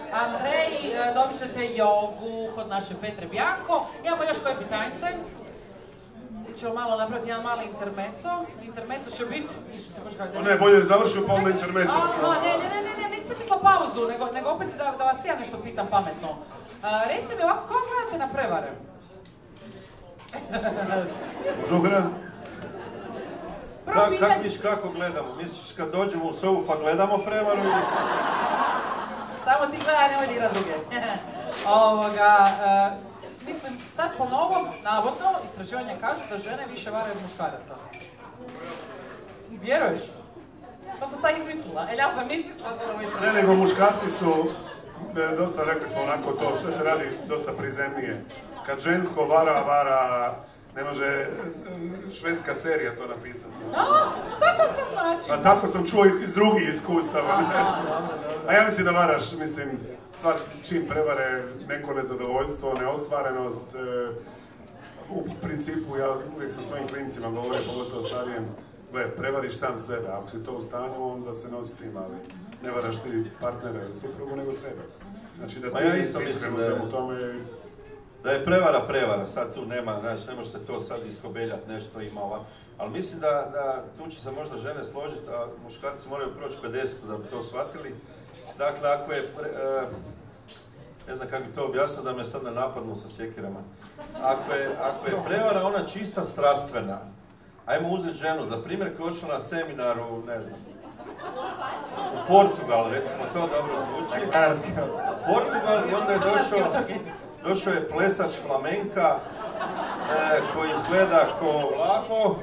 Andreji, uh, dobit ćete jogu kod naše Petre Bjanko. Imamo još koje pitanjce. ćemo malo napraviti jedan mali intermezzo. Intermezzo će biti... Išu se bože kako... Ne, bolje je završio pa onda intermezzo. Ne, ne, ne, ne, ne, nisam mislila pauzu, nego, nego opet da, da vas ja nešto pitam pametno. Uh, recite mi ovako, kako gledate na prevare? Zuhra? Ka, kak miš kako gledamo? Misliš kad dođemo u sobu pa gledamo prevaru ili... Samo ti gledaj, nemoj dira druge. Ovoga, uh, mislim, sad po novom, navodno, istraživanja kažu da žene više varaju od muškaraca. Vjeruješ? To sam sad izmislila. E, ja sam izmislila za ovo istraživanje. Ne, nego muškarci su, e, dosta rekli smo onako to, sve se radi dosta prizemnije. Kad žensko vara, vara, ne može švedska serija to napisati. A, šta to se znači? A tako sam čuo iz drugih iskustava. Aha, dobro, dobro. A ja mislim da varaš, mislim, stvar čim prevare neko nezadovoljstvo, neostvarenost. E, u principu ja uvijek sa svojim klincima govorim, pogotovo starijem, gle, prevariš sam sebe, ako si to u stanju, onda se nosi s tim, ali ne varaš ti partnera ili suprugu, nego sebe. Znači da ti ja nisi iskren u svemu tome. Da je prevara prevara, sad tu nema, znači ne može se to sad iskobeljati, nešto ima ova. Ali mislim da, da tu će se možda žene složiti, a muškarci moraju proći pedeset da bi to shvatili. Dakle, ako je, pre, e, ne znam kako bi to objasnio da me sad ne napadnu sa sjekirama. Ako je, ako je prevara ona čista strastvena, ajmo uzeti ženu za primjer koja je odšla na seminaru, ne znam, u Portugal, recimo, to dobro zvuči. Portugal i onda je došao, došao je plesač flamenka e, koji izgleda ko Vlaho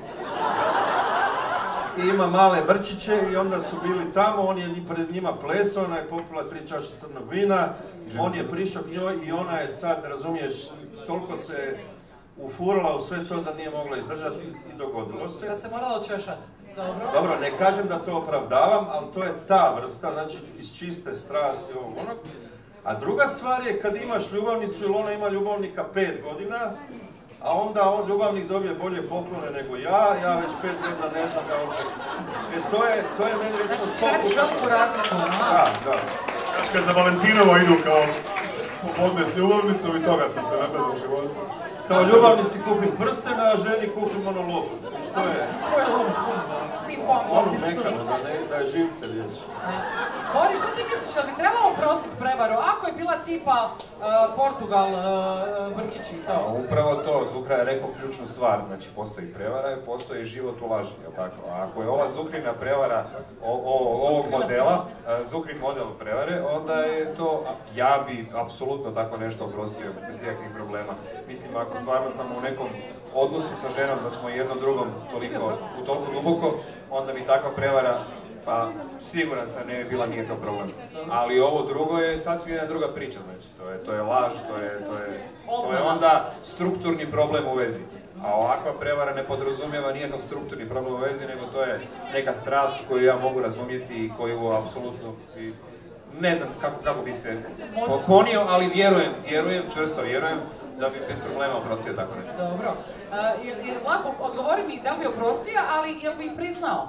i ima male brčiće i onda su bili tamo, on je pred njima plesao, ona je popila tri čaše crnog vina, on je prišao k njoj i ona je sad, razumiješ, toliko se ufurala u sve to da nije mogla izdržati i dogodilo se. Da se moralo češati. Dobro. Dobro, ne kažem da to opravdavam, ali to je ta vrsta, znači iz čiste strasti ovog onog. A druga stvar je kad imaš ljubavnicu ili ona ima ljubavnika pet godina, a onda on ljubavnik dobije bolje poklone nego ja, ja već pet godina ne znam da on... E to je, to je meni recimo sto puta. Da, da. Znači kad za Valentinovo idu kao popodne s ljubavnicom i toga sam se nagledao u životu. Kao ljubavnici kupim prsten, a ženi kupim ono lopu. Što je? Ko je lopu? Ono mekano, da, ne, da je živce riješi. Boris, što ti misliš, ali bi trebalo oprostiti prevaru? Ako je bila tipa uh, Portugal, uh, Brčići i to? Upravo to, Zuhra je rekao ključnu stvar, znači postoji prevara i postoji život u laži, jel tako? A ako je ova Zuhrina prevara o, o, ovog modela, uh, Zuhrin model prevare, onda je to, ja bi apsolutno tako nešto oprostio bez ikakvih problema. Mislim, ako stvarno sam u nekom odnosu sa ženom da smo jednom drugom toliko, u toliko duboko, onda bi takva prevara, pa siguran sam ne bi bila, nije to problem. Ali ovo drugo je sasvim jedna druga priča, znači to je, to je laž, to je, to je, to je onda strukturni problem u vezi. A ovakva prevara ne podrazumijeva nikakav strukturni problem u vezi, nego to je neka strast koju ja mogu razumjeti i koju apsolutno, i ne znam kako, kako bi se poklonio, ali vjerujem, vjerujem, čvrsto vjerujem da bi bez problema oprostio tako nešto. Dobro. Uh, jer, jer, Vlaho, odgovori mi da li bi oprostio, ali jel bi priznao?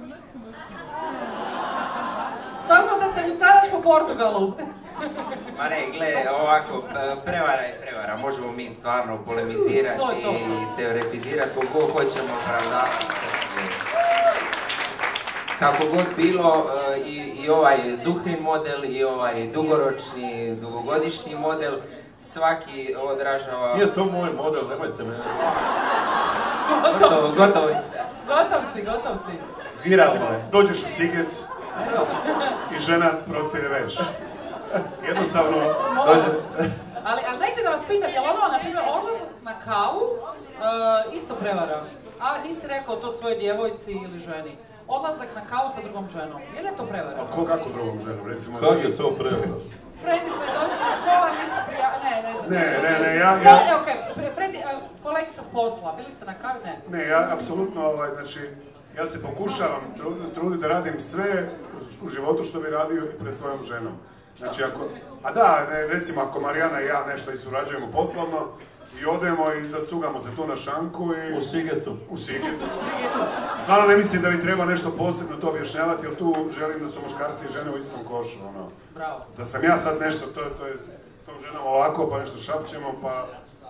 S obzirom da se ucaraš po Portugalu. Ma ne, gle, ovako, prevara je prevara, možemo mi stvarno polemizirati to to. I teoretizirati koliko hoćemo, opravdavati. Kako god bilo, i, i ovaj Zuhrin model, i ovaj dugoročni, dugogodišnji model, svaki odražava... Nije to moj model, nemojte me... Gotovo, gotovo. Gotov si, gotov si. Viralno je. Dođeš u Siget i žena prostire veš. Jednostavno dođeš. Ali, ali dajte da vas pitam, je li ono, na primjer, odlazak na kavu, uh, isto prevara? A nisi rekao to svojoj djevojci ili ženi. Odlazak na kavu sa drugom ženom, je li to prevara? A ko kako drugom ženom, recimo? Kako je to prevara? Frendica iz osnovne škola, nisi prija... Ne, ne znam. Ne, ne, ne, ja... ja... ja... Okej, okay. Frendi, uh, kolegica s posla, bili ste na kavi? Ne. Ne, ja apsolutno, ovaj, znači, ja se pokušavam truditi da radim sve u životu što bi radio i pred svojom ženom. Znači, ako... A da, ne, recimo, ako Marijana i ja nešto i surađujemo poslovno, i odemo i zacugamo se tu na šanku i... U Sigetu. U Sigetu. Stvarno ne mislim da mi treba nešto posebno to objašnjavati, jer tu želim da su muškarci i žene u istom košu, ono. Bravo. Da sam ja sad nešto, to, to je s tom ženom ovako, pa nešto šapćemo, pa...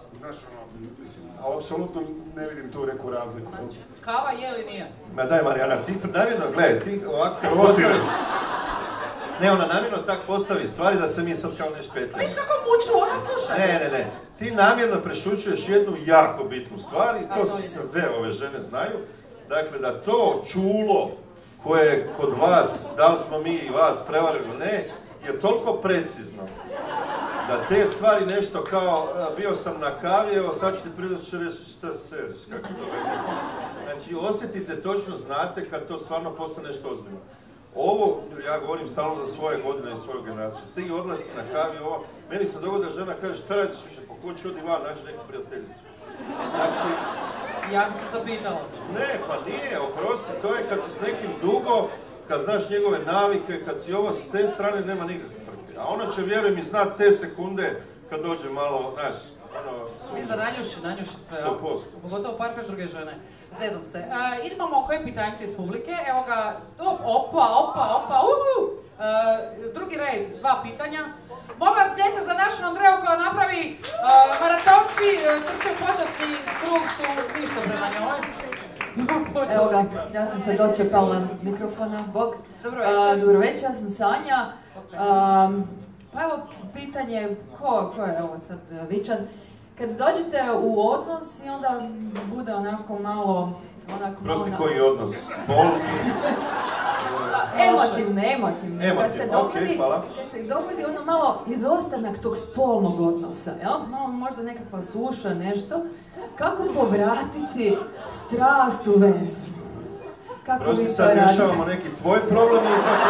znaš ono, mislim, ali apsolutno ne vidim tu neku razliku. Znači, kava je li nije? Ma daj Marijana, ti namjerno, gledaj, ti ovako postaviš. Ne, ona namjerno tak postavi stvari da se mi sad kao nešto petljamo. Viš kako muču, ona sluša. Ne, ne, ne. Ti namjerno prešućuješ jednu jako bitnu stvar i to sve ove žene znaju. Dakle, da to čulo koje je kod vas, da li smo mi i vas prevarili ili ne, je toliko precizno da te stvari nešto kao, bio sam na kavi, evo sad ću ti pridoći reći šta seriš, kako to vezi. Znači, osjetite, točno znate kad to stvarno postane nešto ozbiljno. Ovo, ja govorim stalno za svoje godine i svoju generaciju. Ti odlasi na kavi, ovo, meni se dogodi da žena kaže šta radiš više po kući, odi van, nađi neku prijateljicu. Znači... Ja bi se zapitala. Ne, pa nije, oprosti, to je kad si s nekim dugo, kad znaš njegove navike, kad si ovo s te strane nema nikakve frke. A ona će, vjerujem, i znat te sekunde kad dođe malo, znaš, ono... Mislim da nanjuši, nanjuši sve. sto posto. Pogotovo parfem druge žene. Zezam se. E, idemo koje pitanjce iz publike. Evo ga, opa, opa, opa, uhu! E, drugi red, dva pitanja. Molim vas pljesak za našu Andreju koja napravi e, maratonci, e, trče počasni krug su ništa prema njoj. Evo ga, ja sam se dočepala mikrofona, bog. Dobro večer. Dobro večer, ja sam Sanja. Um, pa evo pitanje, ko, ko je ovo sad vičan? Kad dođete u odnos i onda bude onako malo... Onako Prosti, malo... koji odnos? Spolni? Emotivne, emotivne. Emotivne, Kad se dogodi, okay, hvala. Kad se dogodi ono malo izostanak tog spolnog odnosa, jel? Malo možda nekakva suša, nešto. Kako povratiti strast u vezu? Kako Prosti, vi to sad radite? rješavamo neki tvoj problem ili kako?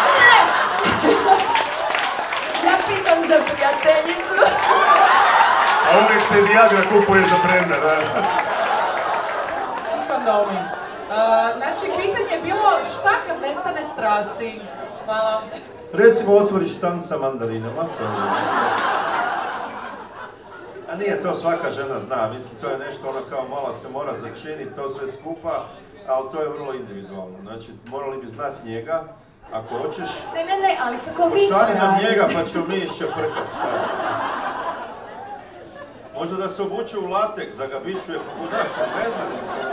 Ja pitam za prijateljicu. A uvijek se Viagra kupuje za brenda, da. I kondomi. Uh, znači, pitanje je bilo šta kad nestane strasti? Hvala. Recimo, otvoriš stan sa mandarinama. A nije to svaka žena zna, mislim, to je nešto ono kao malo se mora začiniti, to sve skupa, ali to je vrlo individualno. Znači, morali bi znati njega, ako hoćeš... Ne, ne, ne, ali kako vi to pošalji nam radite? njega pa ćemo mi iščeprkat sad. Možda da se obuče u lateks, da ga bičuje, pa budaš, ne znam se.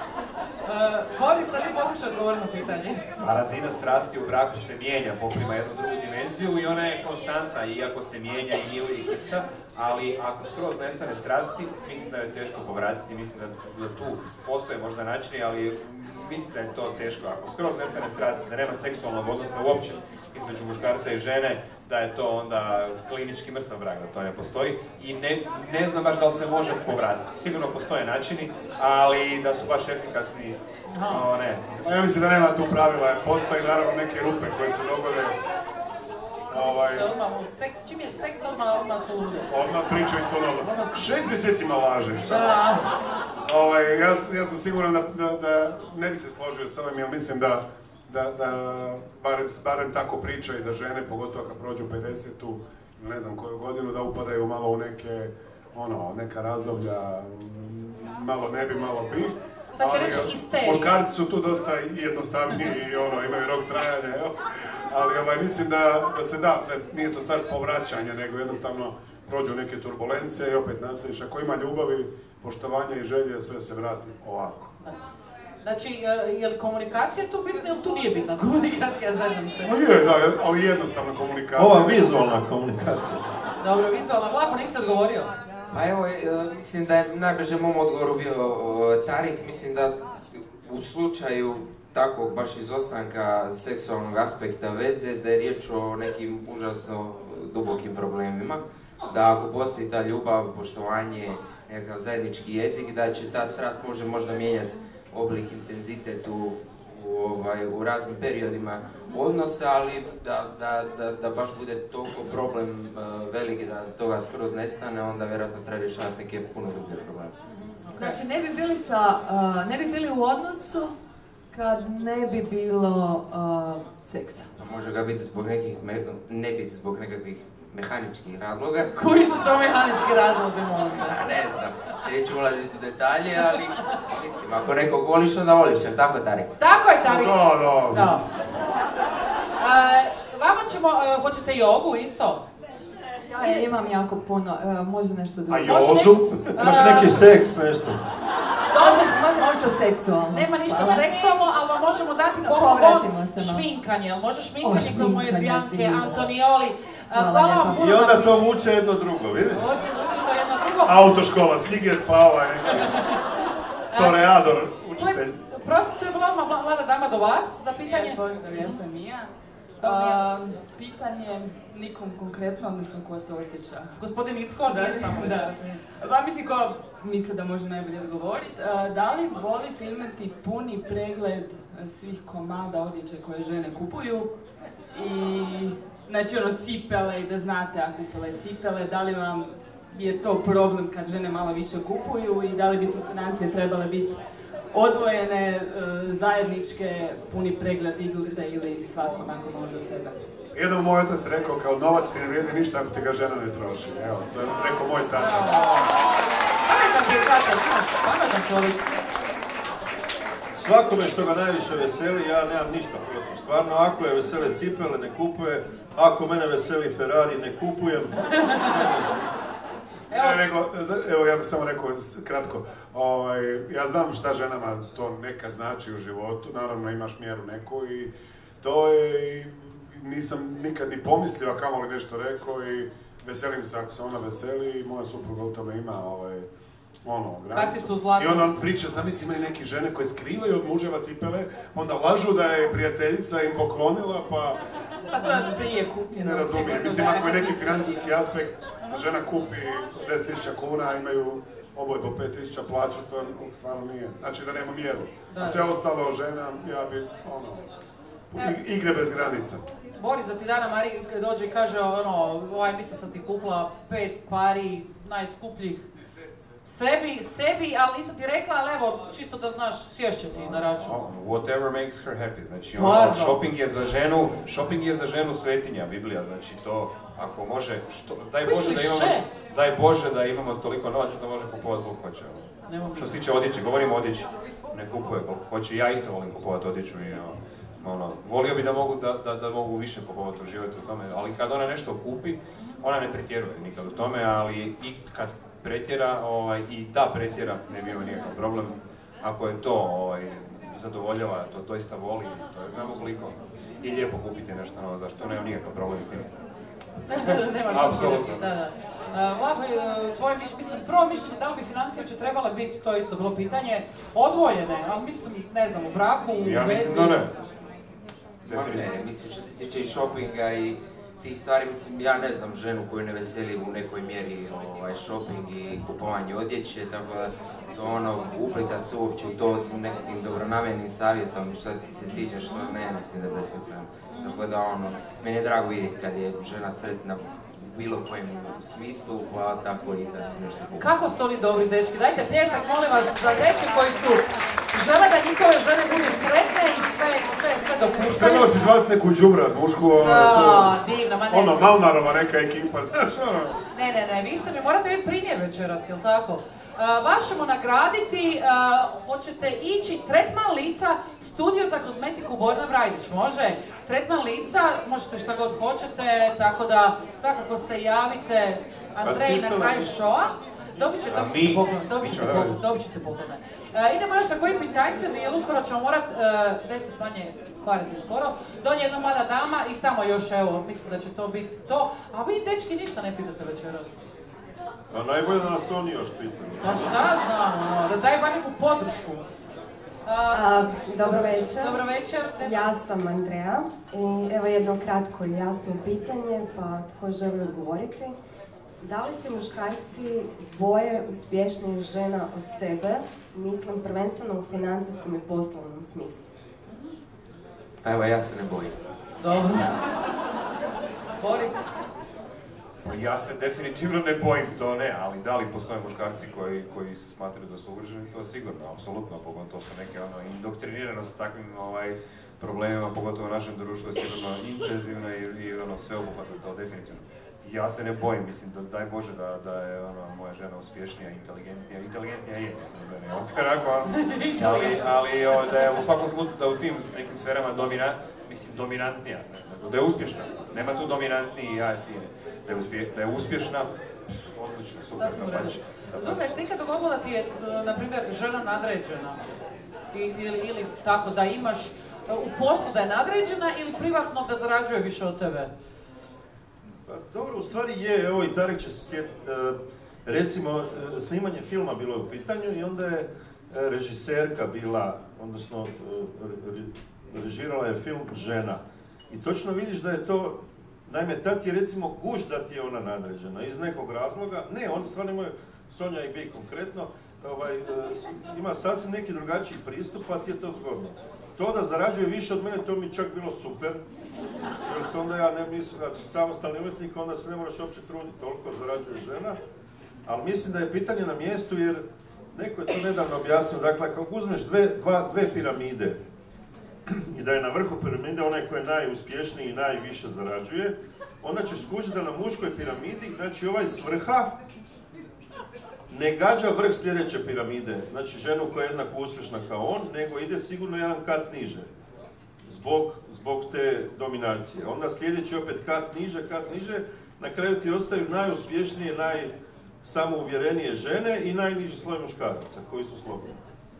Uh, Boris, sad ti pokušaj odgovoriti na pitanje. A razina strasti u braku se mijenja, poprima jednu drugu dimenziju i ona je konstanta, iako se mijenja i nije uvijek ista, ali ako skroz nestane strasti, mislim da je teško povratiti, mislim da, da tu postoje možda načini, ali mislim da je to teško. Ako skroz nestane strasti, da nema seksualnog odnosa uopće između muškarca i žene, da je to onda klinički mrtav brak, da to ne postoji i ne, ne znam baš da li se može povratiti. Sigurno postoje načini, ali da su baš efikasni, o ne. Ja mislim da nema tu pravila, postoji naravno neke rupe koje se dogode. Ovaj, Odmah u seks, čim je seks, odmah, odmah su lude. odmah pričaju s ono, šest mjesecima lažeš. Da. Ovaj, ja, ja sam siguran da, da, da ne bi se složio s ovim, jer mislim da, da, da barem, barem tako pričaju da žene, pogotovo kad prođu pedesetu, ne znam koju godinu, da upadaju malo u neke, ono, neka razdoblja, malo ne bi, malo bi. Sad će Ali, reći isterija. muškarci su tu dosta jednostavniji i ono, imaju rok trajanja, jel? Ali ovaj, mislim da, da se da, sve, nije to sad povraćanje, nego jednostavno prođu neke turbulencije i opet nastaviš. Ako ima ljubavi, poštovanja i želje, sve se vrati ovako. Znači, je li komunikacija tu bitna ili tu nije bitna komunikacija, zezam se? No je, da, ali jednostavna komunikacija. Ova vizualna komunikacija. Dobro, vizualna, Vlako, nisi odgovorio. Pa evo, mislim da je najbrže mom odgovoru bio Tarik, mislim da u slučaju takvog baš izostanka seksualnog aspekta veze, da je riječ o nekim užasno dubokim problemima, da ako postoji ta ljubav, poštovanje, nekakav zajednički jezik, da će ta strast može možda mijenjati oblik, intenzitet u, u, ovaj, u raznim periodima odnosa, ali da, da, da, da baš bude toliko problem uh, veliki da toga skroz nestane, onda vjerojatno treba rješavati neke puno druge probleme. Znači ne bi bili sa, uh, ne bi bili u odnosu kad ne bi bilo uh, seksa. Pa može ga biti zbog nekih, me, ne biti zbog nekakvih mehaničkih razloga. Koji su to mehanički razlozi, molim? Ne znam, neću ulaziti u detalje, ali mislim, ako nekog voliš, onda voliš, jel tako, Tarik? Tako je, Tarik. Da, da. Da. E, vama ćemo, e, hoćete jogu isto? Ja imam jako puno, uh, može nešto drugo. A Jozu? Imaš neki seks, nešto? Može, može nešto seksualno. Nema ništa Hvala. seksualno, ali vam možemo dati No, poklon povratimo se malo. šminkanje. Jel može šminkanje O, kod moje šminkanje, Bianke divno. Antonioli? A, Hvala Hvala vam lijepa. puno I onda na- to vuče jedno drugo, vidiš? Hoće, hoće to jedno drugo. Autoškola, Siget, pa ovaj neki toreador, učitelj. Prosto, to je bila odmah mlada dama do vas za pitanje. Ja, pozdrav, ja sam Mija. Mija. Uh, pitanje nikom konkretno, odnosno ko se osjeća. Gospodin Itko, nije s nama večeras. Pa mislim ko misli da može najbolje odgovoriti. Uh, da li volite imati puni pregled uh, svih komada odjeće koje žene kupuju? I znači ono cipele i da znate a kupile cipele, da li vam je to problem kad žene malo više kupuju i da li bi tu financije trebale biti odvojene, e, zajedničke, puni pregled iglite ili svako onako malo za sebe. Jednom moj otac rekao kao novac ti ne vrijedi ništa ako ti ga žena ne troši. Evo, to je rekao moj tata. Pametan ti je tata, znaš, pametan čovjek. Svakome što ga najviše veseli, ja nemam ništa protiv. Stvarno, ako je vesele cipele, ne kupuje. Ako mene veseli Ferrari, ne kupujem. Evo, nego, evo ja bih samo rekao kratko, ovaj, ja znam šta ženama to nekad znači u životu, naravno imaš mjeru neku i to je, i nisam nikad ni pomislio, a kamoli nešto rekao i veselim se ako se ona veseli i moja supruga u tome ima ovaj, ono, granicu. I onda on priča, zamisli imaju neke žene koje skrivaju od muževa cipele, onda lažu da je prijateljica im poklonila, pa... Pa to je prije kupljeno. Ne razumijem, mislim ako je neki financijski aspekt, žena kupi deset tisuća kuna, imaju oboje po pet tisuća plaću, to stvarno nije. Znači da nema mjeru. A sve ostalo žena, ja bi, ono, igre bez granica. Boris, da ti Dana Mari dođe i kaže, ono, ovaj mislim sam ti kupila pet pari najskupljih sebi, sebi, ali nisam ti rekla, ali evo, čisto da znaš, sješće ti na račun. Whatever makes her happy, znači Stvarno. ono, shopping je za ženu, shopping je za ženu svetinja, Biblija, znači to, ako može, što, daj Bože da imamo, daj Bože da imamo toliko novaca da može kupovati koliko hoće. Što se tiče odjeće, govorimo o odjeći, ne kupuje koliko hoće, ja isto volim kupovati odjeću i ono, volio bi da mogu, da, da, da mogu više kupovati, uživati u tome, ali kad ona nešto kupi, ona ne pretjeruje nikad u tome, ali i kad pretjera, ovaj, i da pretjera, ne bi imao nikakav problem. Ako je to ovaj, zadovoljava, to doista voli, to je znamo koliko. I lijepo kupiti nešto novo, zašto nema nikakav problem s tim. Nemaš apsolutno. Da, da. Uh, Vlaho, tvoje mišljenje, mislim, prvo mišljenje da li bi financije uopće trebale biti, to je isto bilo pitanje, odvojene, ali mislim, ne znam, u braku, u vezi... Ja mislim da ne. Ne, mislim što se tiče i shoppinga i tih stvari, mislim, ja ne znam ženu koju ne veseli u nekoj mjeri ovaj, shopping i kupovanje odjeće, tako da to ono, uplitat se uopće u to osim nekakvim dobronamjernim savjetom, što ti se sviđa, što ne, mislim da je besmisleno. Tako da ono, meni je drago vidjeti kad je žena sretna u bilo kojem smislu, pa tako i kad se nešto kupi. Kako su oni dobri dečki? Dajte pljesak, molim vas, za dečke koji su žele da njihove žene budu sretne i sve, sve, sve dopuštaju. Trebalo si zvati neku džubrat, mušku, ono, Da, divno, ma ne ono, si. Malnarova neka ekipa, znaš, ono. Ne, ne, ne, vi ste mi, morate biti primjer večeras, jel tako? Uh, vas ćemo nagraditi, uh, hoćete ići tretman lica, studio za kozmetiku Bojana Brajdić, može? Tretman lica, možete šta god hoćete, tako da svakako se javite Andreji na kraju šoa. Dobit ćete, dobit ćete poklone, dobit ćete poklone, dobit ćete poklone. Uh, idemo još sa kojim pitanjcem, jer uskoro ćemo morat, uh, deset manje kvariti skoro, donje jedna mlada dama i tamo još, evo, mislim da će to biti to. A vi, dečki, ništa ne pitate večeras. A najbolje da nas oni još pitaju. Znači da znamo, da daj bar neku podršku. A, dobro večer. Dobro večer. Ja sam Andreja i evo jedno kratko i jasno pitanje, pa tko želi odgovoriti. Da li se muškarci boje uspješnijih žena od sebe, mislim prvenstveno u financijskom i poslovnom smislu? Pa evo, ja se ne bojim. Dobro. Boris? Ja se definitivno ne bojim, to ne, ali da li postoje muškarci koji, koji se smatraju da su ugroženi, to je sigurno, apsolutno, pogotovo su neke ono, indoktrinirano sa takvim ovaj, problemima, pogotovo u našem društvu je sigurno intenzivno i, i ono, sveobuhvatno, to definitivno. Ja se ne bojim, mislim, da, daj Bože da, da je ono, moja žena uspješnija, inteligentnija, inteligentnija je, mislim da ne, onako, ali, ali o, da je u svakom slučaju, da u tim nekim sferama domina, mislim, dominantnija, ne, da je uspješna, nema tu dominantniji i ja i ti. da je, uspje, da je uspješna, odlično, super. Sasvim u redu. Zubne, se ikad dogodilo da ti je, na primjer, žena nadređena? I, ili, ili tako, da imaš u poslu da je nadređena ili privatno da zarađuje više od tebe? Pa, dobro, u stvari je, evo i Tarek će se sjetiti, recimo, snimanje filma bilo je u pitanju i onda je režiserka bila, odnosno režirala je film žena. I točno vidiš da je to, naime, tad je recimo guš da ti je ona nadređena iz nekog razloga. Ne, oni stvarno imaju, Sonja i Bi konkretno, ovaj, ima sasvim neki drugačiji pristup, pa ti je to zgodno. To da zarađuje više od mene, to mi čak bilo super. Jer se onda ja ne mislim, znači samostalni umjetnik, onda se ne moraš uopće truditi, toliko zarađuje žena. Ali mislim da je pitanje na mjestu, jer neko je to nedavno objasnio, dakle, ako uzmeš dve, dva, dve piramide i da je na vrhu piramide onaj koji je najuspješniji i najviše zarađuje, onda ćeš skužiti da na muškoj piramidi, znači ovaj s vrha, ne gađa vrh sljedeće piramide, znači ženu koja je jednako uspješna kao on, nego ide sigurno jedan kat niže, zbog, zbog te dominacije. Onda sljedeći opet kat niže, kat niže, na kraju ti ostaju najuspješnije, najsamouvjerenije žene i najniži sloj muškaraca koji su slobodni.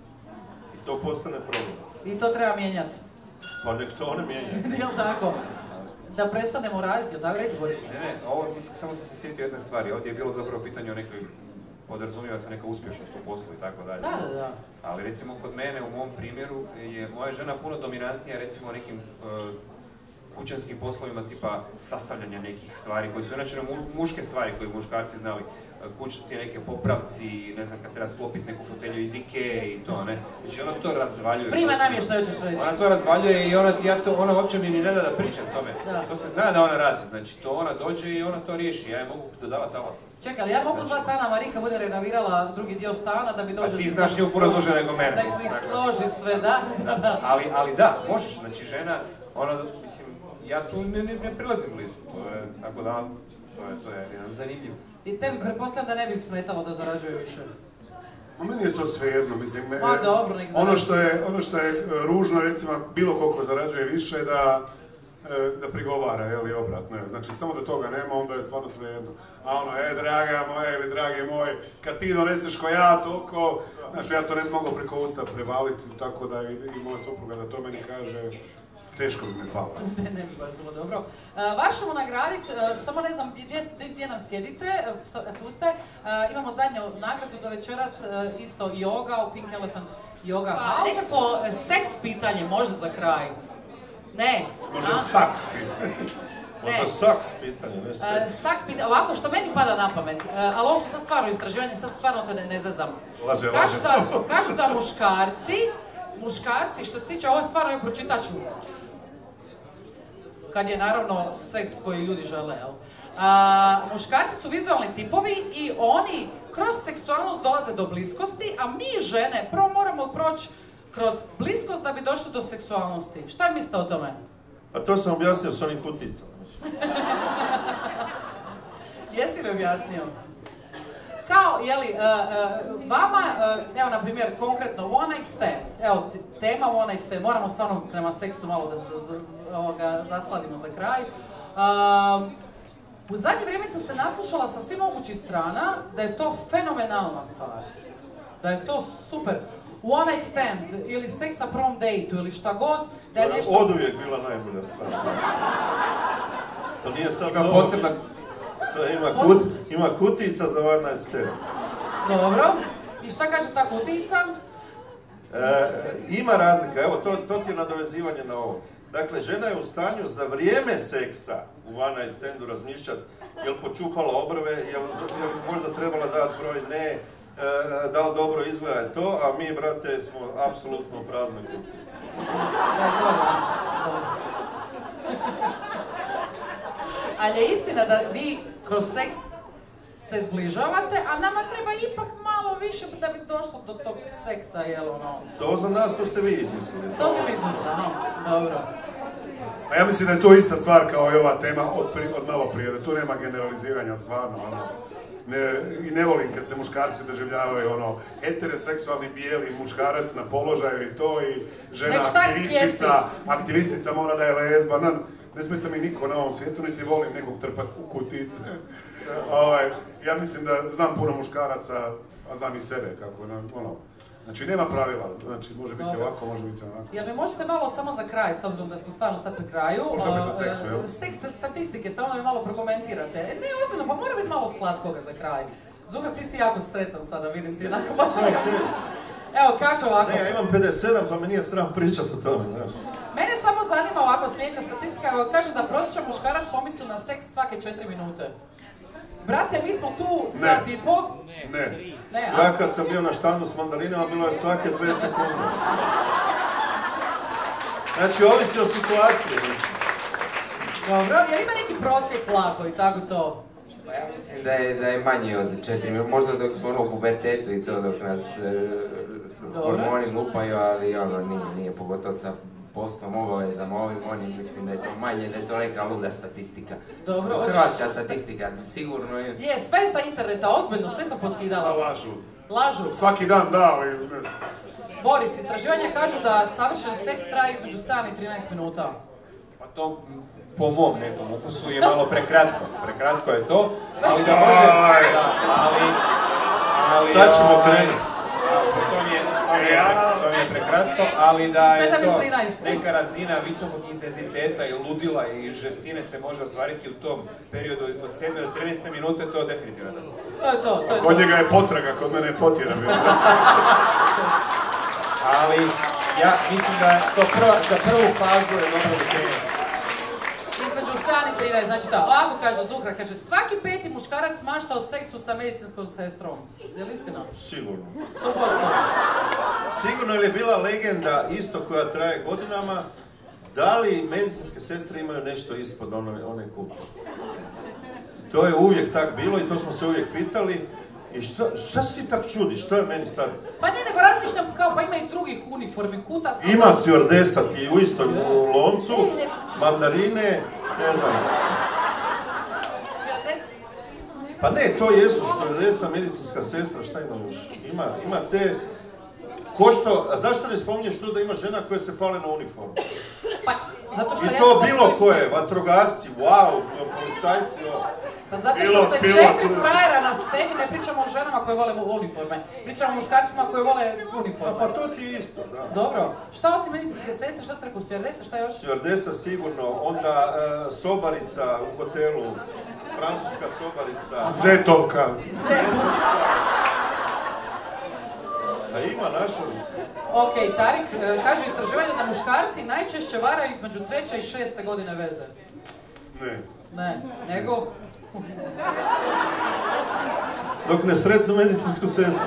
I to postane problem. I to treba mijenjati. Pa nek to one mijenjaju. Jel tako? Da prestanemo raditi, jel tako reći, Boris? Ne, ne, ovo mislim, samo sam se sjetio jedne stvari. Ovdje je bilo zapravo pitanje o nekoj, podrazumijeva se neka uspješnost u poslu i tako dalje. Da, da, da. Ali recimo kod mene, u mom primjeru, je moja žena puno dominantnija recimo nekim uh, kućanskim poslovima tipa sastavljanja nekih stvari koji su inače muške stvari koje muškarci znali. Kućati neke popravci, ne znam, kad treba sklopiti neku fotelju iz Ikee i to, ne. Znači ona to razvaljuje. Prima nam je što hoćeš reći. Ona to razvaljuje i ona, ja to, ona uopće mi ni ne da da pričam tome. Da. To se zna da ona radi, znači to ona dođe i ona to riješi, ja je mogu dodavati alat. Čekaj, ali ja mogu zvati Ana Marika, bude renovirala drugi dio stana da bi dođe... A ti znaš nju puno duže nego mene. Da ih složi sve, da? Da, da. Ali, ali da, možeš, znači žena, ona, mislim, ja tu ne, ne, ne prilazim blizu, to je, tako da, to je, to je jedan zanimljiv. I tebi pretpostavljam da ne bi smetalo da zarađuje više. A meni je to svejedno, mislim, Ma, dobro, nek ono što je, ono što je ružno, recimo, bilo koliko zarađuje više, da, da prigovara, jel, obratno, znači, samo da toga nema, onda je stvarno svejedno. A ono, e, draga moja ili dragi moj, kad ti doneseš ko ja toliko, znači, ja to ne mogu preko usta prevaliti, tako da i, i moja supruga da to meni kaže, teško bi me palo. Ne, ne bi baš bilo dobro. Uh, vaš ćemo nagraditi, uh, samo ne znam gdje, gdje nam sjedite, uh, tu ste. Uh, imamo zadnju nagradu za večeras, uh, isto yoga u Pink Elephant Yoga. Pa, nekako uh, seks pitanje, možda za kraj. Ne. Možda saks pitanje. Možda saks pitanje, ne seks. Uh, saks pitanje, ovako što meni pada na pamet, uh, ali ovo su sad stvarno istraživanje, sad stvarno to ne, ne zazam. Laže, kažu laže. Da, kažu da muškarci, muškarci, što se tiče, ovo je stvarno, pročitat ću. Kad je naravno seks koji ljudi žele, jel? A, muškarci su vizualni tipovi i oni kroz seksualnost dolaze do bliskosti, a mi žene prvo moramo proći kroz bliskost da bi došli do seksualnosti. Šta mislite o tome? A to sam objasnio s onim kuticama. Jesi mi objasnio? Kao, jeli, uh, uh, vama, uh, evo na primjer, konkretno one night stand, evo, tema one night stand, moramo stvarno prema seksu malo da, da, da ovoga, zasladimo za kraj. Uh, u zadnje vrijeme sam se naslušala sa svih mogućih strana da je to fenomenalna stvar, da je to super. One night stand ili seks na prvom dejtu ili šta god, da je nešto... To je oduvijek bila najbolja stvar. To nije sad ima posebna... To ima, kut, ima kutica za one night stand. Dobro. I šta kaže ta kutica? E, ima razlika, evo to, to ti je nadovezivanje na ovo. Dakle, žena je u stanju za vrijeme seksa u one night standu razmišljati jel počupala obrve, jel, jel možda trebala dati broj ne, e, da li dobro izgleda to, a mi, brate, smo apsolutno u praznoj kutici. Ali je istina da vi kroz seks se zbližavate, a nama treba ipak malo više da bi došlo do tog seksa, jel ono? To za nas, to ste vi izmislili. To ste vi izmislili, aha, dobro. A ja mislim da je to ista stvar kao i ova tema od, pri, od malo prije, da tu nema generaliziranja stvarno, ono. Ne, i ne volim kad se muškarci doživljavaju ono heteroseksualni bijeli muškarac na položaju i to i žena aktivistica, aktivistica mora da je lezba, no, ne smeta mi niko na ovom svijetu, niti volim nekog trpat u kutice. ovaj, ja mislim da znam puno muškaraca, a znam i sebe kako, ono, znači nema pravila, znači može biti Dobro. ovako, može biti onako. Jel mi možete malo samo za kraj, s obzirom da smo stvarno sad pri kraju, Može opet o seksu, jel? Seks statistike, samo da mi malo prokomentirate. Ne, ozbiljno, pa mora biti malo slatkoga za kraj. Zuka, ti si jako sretan sada, vidim ti onako baš... Evo, kaže ovako. Ne, ja imam pedeset sedam pa me nije sram pričat o tome, znaš. Mene samo zanima ovako sljedeća statistika, evo kaže da prosječan muškarac pomisli na seks svake četiri minute. Brate, mi smo tu sat i po. Ne. Ne, a? Ja kad sam bio na štandu s mandarinama, bilo je svake dve sekunde. Znači, ovisi o situaciji, mislim. Dobro, jel ima neki prosjek lako i tako to? Pa ja mislim da je, da je manje od četiri minuta, možda dok smo ono u pubertetu i to dok nas e, hormoni lupaju, ali ono nije, nije pogotovo sa poslom obavezama ovim, oni mislim da je to manje, da je to neka luda statistika. Dobro, Hrvatska statistika, sigurno je. Je, sve sa interneta, ozbiljno, sve sam poskidala. A lažu. Lažu. Svaki dan da, ali... Boris, istraživanja kažu da savršen seks traje između sedam i trinaest minuta. Pa to, po mom nekom ukusu, je malo prekratko. Prekratko je to, ali da može... Da, ali... ali Sad ćemo ovaj, krenuti. To mi je, to mi je, to mi je prekratko, ali da je sedam i to trinaest. neka razina visokog intenziteta i ludila i žestine se može ostvariti u tom periodu od sedam do trinaest minute, to definitivno je tako. To je to, to je to. Kod njega je potraga, kod mene je potjera. Ali ja mislim da to prva, za prvu fazu je dobro da krene. Između sedam i trinaest, znači to. Ovako kaže Zuhra, kaže svaki peti muškarac mašta o seksu sa medicinskom sestrom. Je li istina? Sigurno. sto posto. Sigurno je bila legenda isto koja traje godinama, da li medicinske sestre imaju nešto ispod one, one kupe. To je uvijek tak bilo i to smo se uvijek pitali. I šta, šta si ti tak čudiš, što je meni sad? Pa ne, nego razmišljam kao, pa ima i drugih uniformi, kuta... Ima stewardesa ti u istom loncu, mandarine, ne znam. Pa ne, to jesu stewardesa, medicinska sestra, šta ima još? Ima, ima te... Ko što, a zašto ne spominješ tu da ima žena koja se pale na uniformu? Pa, zato što I ja to ću- bilo koje, vatrogasci, wow, policajci, o. Pa zato što Pilot, ste pilot. četiri frajera na sceni, ne pričamo o ženama koje vole uniforme. Pričamo o muškarcima koji vole uniforme. Pa to ti isto, da. Dobro. Šta osim medicinske sestre, šta ste rekao, stewardesa, šta još? Stewardesa sigurno, onda e, sobarica u hotelu, francuska sobarica. Zetovka. A ima, našlo li se? Ok, Tarik, e, kaže istraživanje da muškarci najčešće varaju između treće i šeste godine veze. Ne. Ne, nego... Dok ne sretnu medicinsku sestru.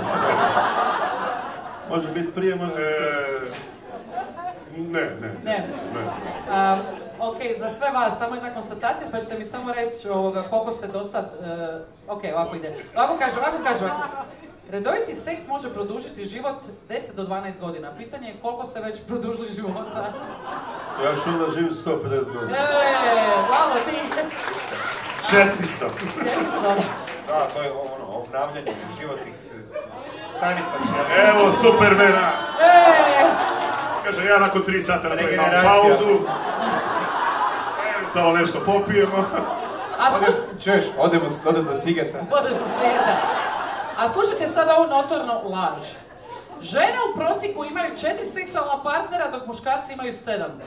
Može biti prije, može biti kasnije. Ne, ne. Ne. Um, ok, za sve vas, samo jedna konstatacija, pa ćete mi samo reći ovoga, koliko ste do sad... Uh, ok, ovako ide. Ovako kaže, ovako kaže. Ovako. Redoviti seks može produžiti život deset do dvanaest godina. Pitanje je koliko ste već produžili života. Ja ću onda živjeti sto pedeset godina. Eee, bravo ti! Četiristo. Četiristo. Da, to je ono, obnavljanje životnih stanica. Evo, Supermana! Eee! Kaže, ja nakon tri sata napravim malo Regeneracija. pauzu. Evo, nešto popijemo. A sluš... Čuješ, odemo, odemo do Sigeta. Odemo do Sigeta. A slušajte sad ovu notornu laž. Žene u prosjeku imaju četiri seksualna partnera, dok muškarci imaju sedam.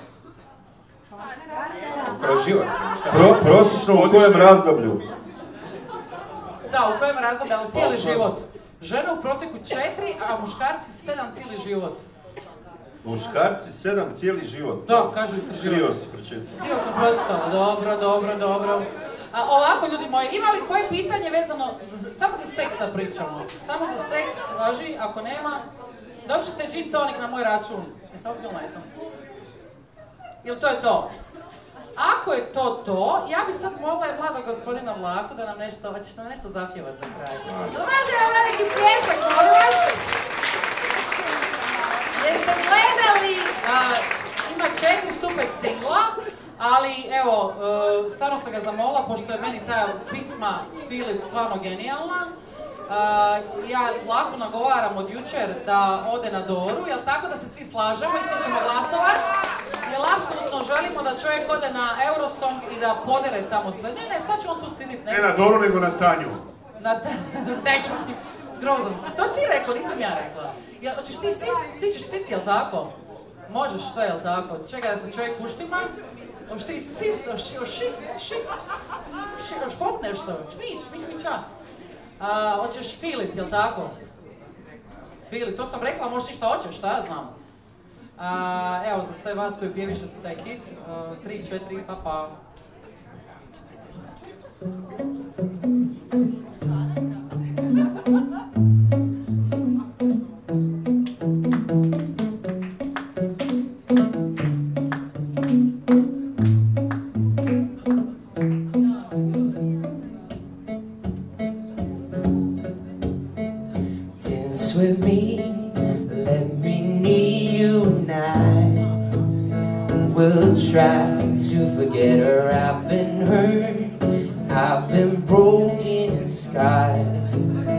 Kroz život. Pro, prosječno u kojem razdoblju? Da, u kojem razdoblju, ali cijeli život. Žene u prosjeku četiri, a muškarci sedam cijeli život. Muškarci sedam cijeli život. Da, kažu istraživanje. Krio si pročitao. Htio sam pročitala, dobro, dobro, dobro. A, ovako, ljudi moji, ima li koje pitanje vezano, za, samo za seksa pričamo? Samo za seks, važi, ako nema, dobit ćete gin tonic na moj račun. Jesam opilna, jesam. Ili to je to? Ako je to to, ja bi sad mogla je mladog gospodina Vlaku da nam nešto, hoćeš nam nešto zapjevat za kraj. Može nam veliki pljesak, molim vas. Jeste gledali, a, ima četiri super singla, ali evo, e, stvarno sam ga zamolila, pošto je meni ta pisma Filip stvarno genijalna. Uh, ja Vlaku nagovaram od jučer da ode na Doru, jel tako da se svi slažemo i svi ćemo glasovati? Jel apsolutno želimo da čovjek ode na Eurostong i da podere tamo sve? Ne, ne, sad će on tu sidit. Ne na Doru, nego na Tanju. Na Tanju, ne šutim. Grozom si. To si ti rekao, nisam ja rekla. Jel, hoćeš ti sist, ti ćeš siti, jel tako? Možeš sve, jel tako? Čekaj da se čovjek uštima. Hoćeš ti sist, šist, šist. Hoćeš pop nešto, čmić, čmić, čmića. Hoćeš filit, jel tako? Filit, to sam rekla, možeš ništa hoćeš, šta ja znam. A, evo, za sve vas koji pjevišete taj hit, uh, tri, četiri, pa pa. Dance with me, let me need you now. We'll try to forget her. I've been hurt, I've been broken and scarred.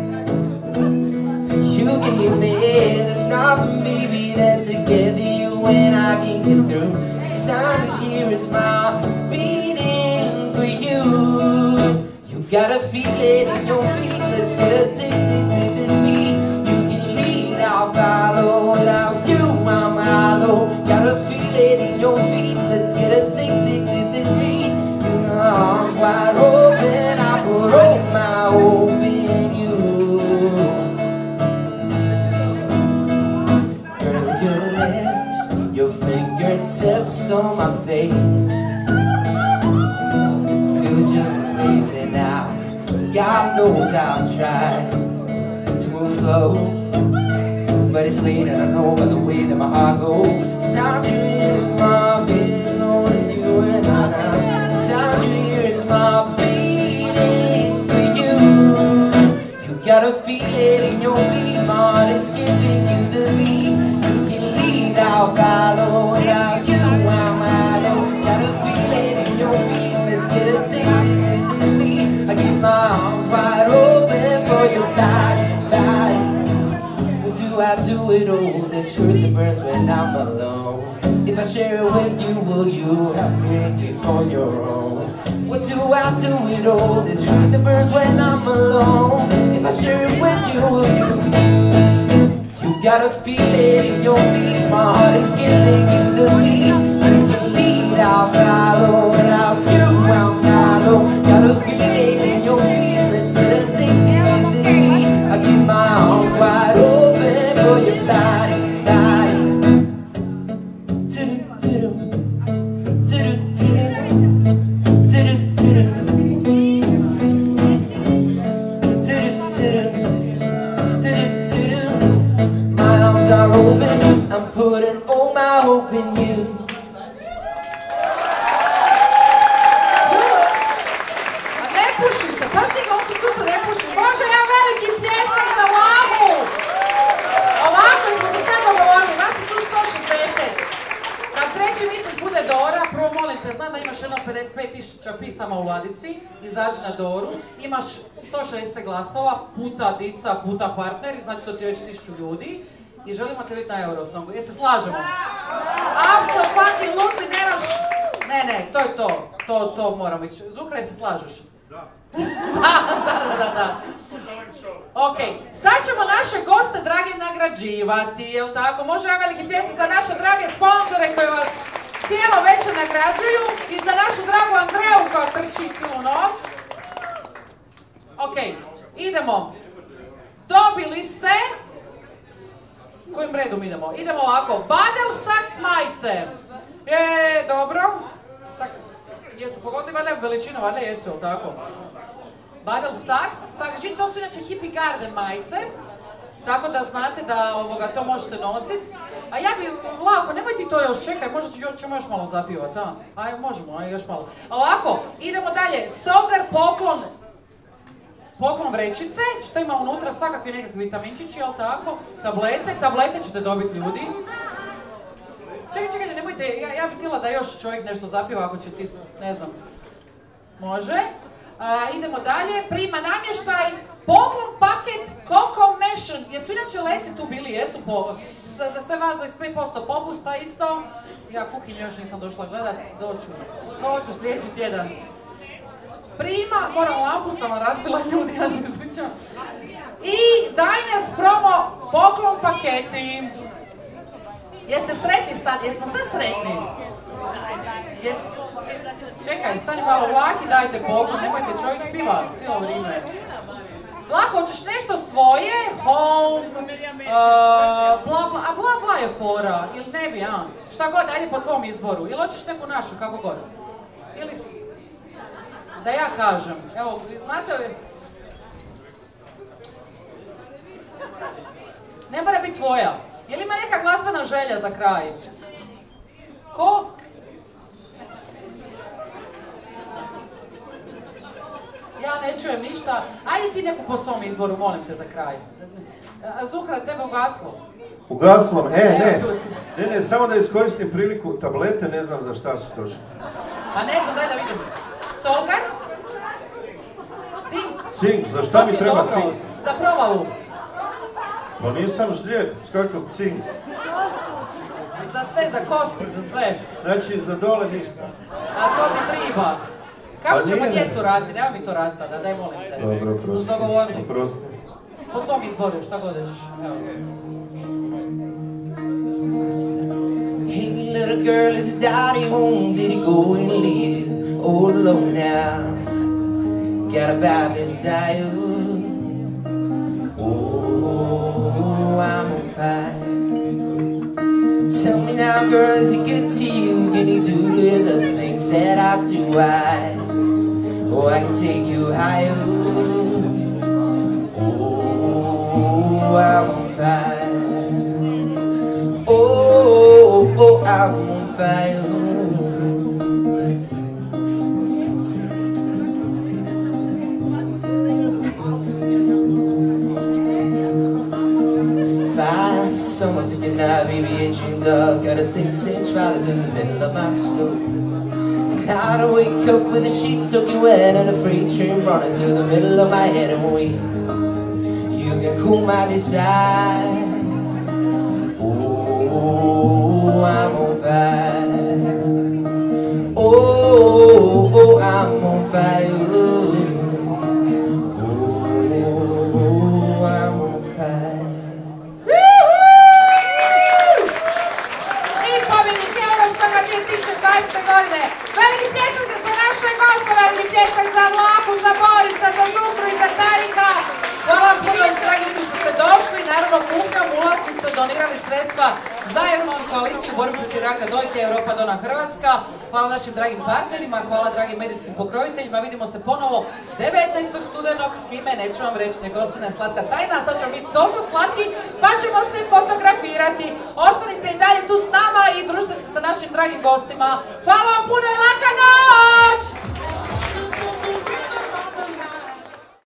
You can hear me, there's nothing, baby, that together you and I can get through. This time here is my beating for you. You gotta feel it in your feet, let's get addicted to this beat. You can lead, I'll follow, without you I'm hollow. Gotta feel it in your feet, let's get addicted to this beat. Your arms wide open, I put all my hope in you. Girl, your lips, your fingertips on my face, feel just amazing now. God knows I've tried to move slow, but it's late and I know by the way that my heart goes. It's time to hear it, my getting on you and I now. Down here is my beating for you. You gotta feel it in your feet, my heart is giving you the beat. You can lead, I'll follow, without you I'm hollow. Gotta feel it in your feet, let's get addicted to this beat. I keep my arms wide open for your body, body. Do I do it all? This hurt that burns when I'm alone. If I share it with you, will you help me keep on your own? What do I do it all? This hurt that burns when I'm alone. If I share it with you, will you? You gotta feel it in your feet. My heart is giving you the beat. You can lead, I'll follow. Without you, I'm hollow. Gotta feel it in your feet. Let's get addicted to this beat. I keep my arms wide open for your body, body. Do-do-do-do, do-do-do-do, do-do-do-do, do-do-do-do. My arms are open, I'm putting all my hope in you. A ne puši se, pa ti ga on se tu se ne puši. Može ja veliki pljesak za Vlahu! Ovako smo se sad dogovorili, vas je tu sto šezdeset. Kad treći mislim bude Dora, prvo molim te, znam da imaš jedno pedeset pet tisuća pisama u ladici, izađi na Doru, imaš sto šezdeset glasova, puta dica, puta partneri, znači to ti je već tisuću ljudi i želimo te vidjeti na Eurosongu. Jel se slažemo? Apsolutno luti, nemaš... Ne, ne, to je to, to, to moramo ići. Zukra, jel se slažeš? Da. da, da, da, da. Ok, sad ćemo naše goste dragi nagrađivati, jel tako? Može ja veliki pljesak za naše drage sponzore koji vas cijelo večer nagrađuju i za našu dragu Andreju koja trči cijelu noć. Ok, idemo. Dobili ste... Kojim redom idemo? Idemo ovako. Badel Saks majice. E, dobro. Saks... Jesu pogodili valjda veličinu, valjda jesu, jel tako? Badel Saks. Saks, to su inače Hippie Garden majice. Tako da znate da ovoga, to možete nositi. A ja bi, Vlako, nemoj ti to još, čekaj, možda ćemo još malo zapivati, a? Aj, možemo, aj, još malo. Ovako, idemo dalje. Sogar poklon. Poklon vrećice, što ima unutra, svakakvi nekakvi vitaminčići, jel tako? Tablete, tablete ćete dobiti ljudi. Čekaj, čekaj, nemojte, ja, ja bih htjela da još čovjek nešto zapiva ako će ti, ne znam. Može. A, idemo dalje, prima namještaj, poklon paket Coco Mission. Jesu inače leci tu bili, jesu po za, za sve vas dvadeset pet posto popusta isto. Ja kuhinju još nisam došla gledat, doću, doću sljedeći tjedan. Prima, moram lampu, sam vam razbila ljudi, ja se dućam. I Diners promo poklon paketi. Jeste sretni sad? Jesmo sve sretni? Jesmo? Čekaj, stani malo vlaki, dajte poklon, nemojte čovjek piva cijelo vrijeme. Lako, hoćeš nešto svoje, home, uh, bla bla, a bla bla je fora, ili ne bi, a? Šta god, ajde po tvom izboru, ili hoćeš neku našu, kako god. Ili, da ja kažem, evo, znate, ne mora biti tvoja. Je li ima neka glazbena želja za kraj? Ko? Ja ne čujem ništa. Ajde ti neku po svom izboru, molim te za kraj. Zuhra, tebe ugaslo. Ugaslo? E, ne. Ne, ne, samo da iskoristim priliku. Tablete ne znam za šta su točno. Pa ne znam, daj da vidim. Solgar? Cink? Cink, za šta mi treba cink? Za provalu. Pa nisam žlijep, skakav cink. Za sve, za kosti, za sve. Znači, za dole ništa. A to ti triba. Kako ćemo djecu raditi? Nema mi to rad sada, daj molim te. Dobro, oprosti. Smo dogovorili. Oprosti. Po tvom izboru, šta god ćeš. Evo. Hey little girl, is daddy home? Did he go and leave all alone now? Got a bad desire. Oh, I'm on fire. Tell me now, girl, is he good to you? Can he do the things that I do? I, oh, I can take you higher. Oh, I'm on fire. Oh, oh, I'm on fire. Someone took a knife, baby, and dreamed of. Got a six-inch valley through the middle of my skull. And I'd wake up with a sheet soaking wet and a freight train running through the middle of my head. And we, you can cool my desire. Oh, I'm on fire. Oh, oh, I'm on fire. Godine. Veliki pljesak za naše goste, veliki pljesak za Vlahu, za Borisa, za Zuhru i za Tarika. Hvala vam puno još, dragi ljudi, što ste došli. Naravno, kupnjom ulaznice donirali sredstva za Europsku koaliciju borbe protiv raka dojke Europa Dona Hrvatska. Hvala našim dragim partnerima, hvala dragim medijskim pokroviteljima. Vidimo se ponovo devetnaestog studenog, s kime neću vam reći, nego ostane slatka tajna, sad ćemo biti toliko slatki, pa ćemo se fotografirati. Ostanite i dalje tu s nama i družite se sa našim dragim gostima. Hvala vam puno i